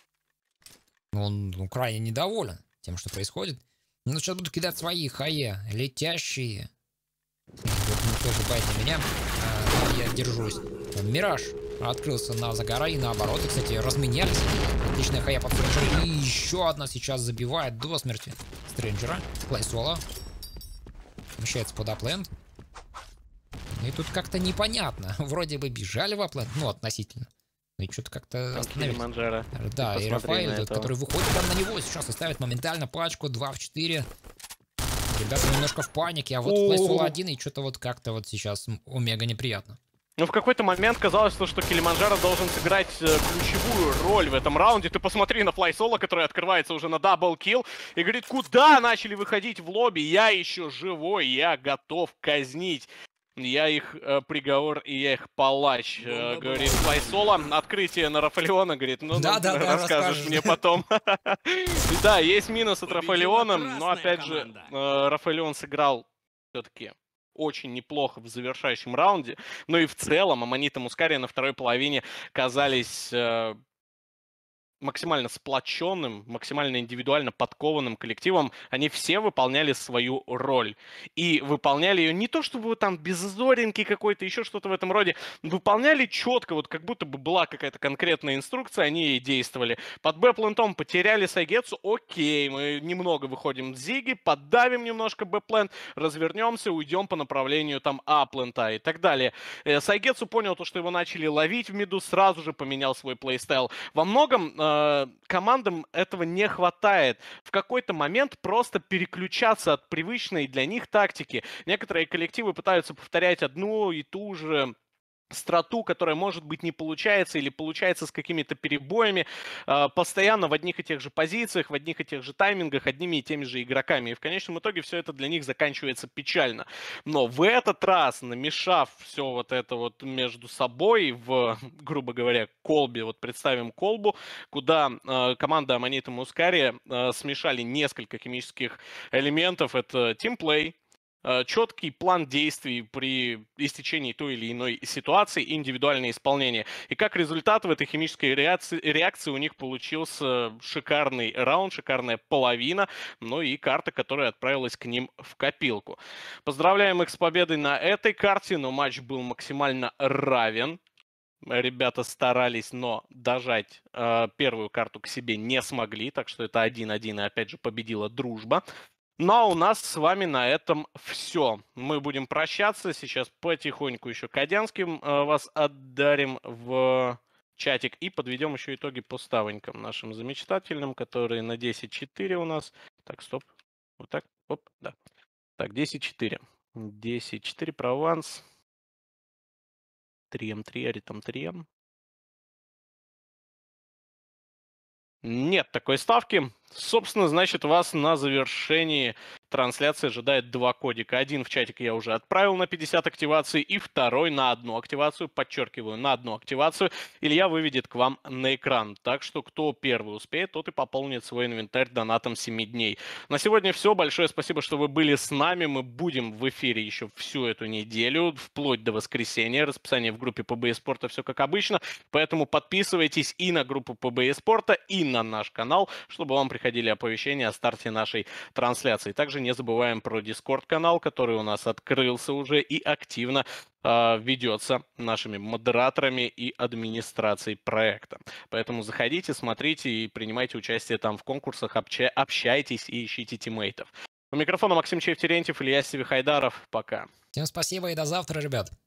Он ну, крайне недоволен тем, что происходит. Ну, сейчас буду кидать свои хае, летящие. Вот, не тоже байте меня, а, я держусь. Мираж открылся на Загара и наоборот. И, кстати, разменялись. Отличная хая под Стрэнджера. И еще одна сейчас забивает до смерти Стрэнджера. Флайсоло. Вмещается под Аплент. И тут как-то непонятно. Вроде бы бежали в Аплент, ну, относительно. Ну и что-то как-то остановились. Килиманджаро. Да, и Рафаэль, на этот, этого. который выходит прямо на него, сейчас оставит моментально пачку два в четыре. Ребята немножко в панике, а вот О. Флайсоло один, и что-то вот как-то вот сейчас омега неприятно. Ну, в какой-то момент казалось, что Килиманджаро должен сыграть э, ключевую роль в этом раунде. Ты посмотри на Флайсоло, который открывается уже на даблкилл, и говорит, куда начали выходить в лобби? Я еще живой, я готов казнить. Я их э, приговор и я их палач, э, Бомба говорит была. Флайсоло. Открытие на Рафалиона, говорит, ну, ну, Да, да, да, расскажешь расскажешь. мне потом. Да, есть минус от Победила Рафалиона, но красная опять же, команда. э, Рафалион сыграл все-таки очень неплохо в завершающем раунде. Ну и в целом Аммонит и Мускария на второй половине казались э, максимально сплоченным, максимально индивидуально подкованным коллективом. Они все выполняли свою роль. И выполняли ее не то, чтобы вот там без изоринки какой-то, еще что-то в этом роде. Выполняли четко, вот как будто бы была какая-то конкретная инструкция, они ей действовали. Под Б-плентом потеряли Сайгетсу, окей, мы немного выходим с Зиги, поддавим немножко Б-плент, развернемся, уйдем по направлению там А-плента и так далее. Э, Сайгетсу понял то, что его начали ловить в миду, сразу же поменял свой плейстайл. Во многом э, командам этого не хватает. В какой-то момент просто переключаться от привычной для них тактики. Некоторые коллективы пытаются повторять одну и ту же страту, которая, может быть, не получается или получается с какими-то перебоями, э, постоянно в одних и тех же позициях, в одних и тех же таймингах, одними и теми же игроками. И в конечном итоге все это для них заканчивается печально. Но в этот раз, намешав все вот это вот между собой в, грубо говоря, колбе, вот представим колбу, куда э, команда Аммонит и Мускария э, смешали несколько химических элементов. Это тимплей, четкий план действий при истечении той или иной ситуации и индивидуальное исполнение. И как результат в этой химической реакции, реакции у них получился шикарный раунд, шикарная половина, ну и карта, которая отправилась к ним в копилку. Поздравляем их с победой на этой карте, но матч был максимально равен. Ребята старались, но дожать э, первую карту к себе не смогли, так что это один-один, и опять же победила дружба. Ну а у нас с вами на этом все. Мы будем прощаться. Сейчас потихоньку еще Кадянским э, вас отдарим в чатик и подведем еще итоги по ставонькам нашим замечательным, которые на десять четыре у нас. Так, стоп. Вот так. Оп, да. Так, десять четыре. десять четыре прованс. три эм три, аритм три эм. Нет такой ставки. Собственно, значит, вас на завершении трансляции ожидает два кодика. Один в чатик я уже отправил на пятьдесят активаций, и второй на одну активацию, подчеркиваю, на одну активацию. Илья выведет к вам на экран. Так что, кто первый успеет, тот и пополнит свой инвентарь донатом семи дней. На сегодня все. Большое спасибо, что вы были с нами. Мы будем в эфире еще всю эту неделю, вплоть до воскресенья. Расписание в группе пэ бэ е Спорта все как обычно. Поэтому подписывайтесь и на группу пэ бэ е Спорта, и на наш канал, чтобы вам приходили оповещения о старте нашей трансляции. Также не забываем про Discord-канал, который у нас открылся уже и активно э, ведется нашими модераторами и администрацией проекта. Поэтому заходите, смотрите и принимайте участие там в конкурсах, обща- общайтесь и ищите тиммейтов. У микрофона Максим Чев-Терентьев, Илья Севихайдаров. Пока. Всем спасибо и до завтра, ребят.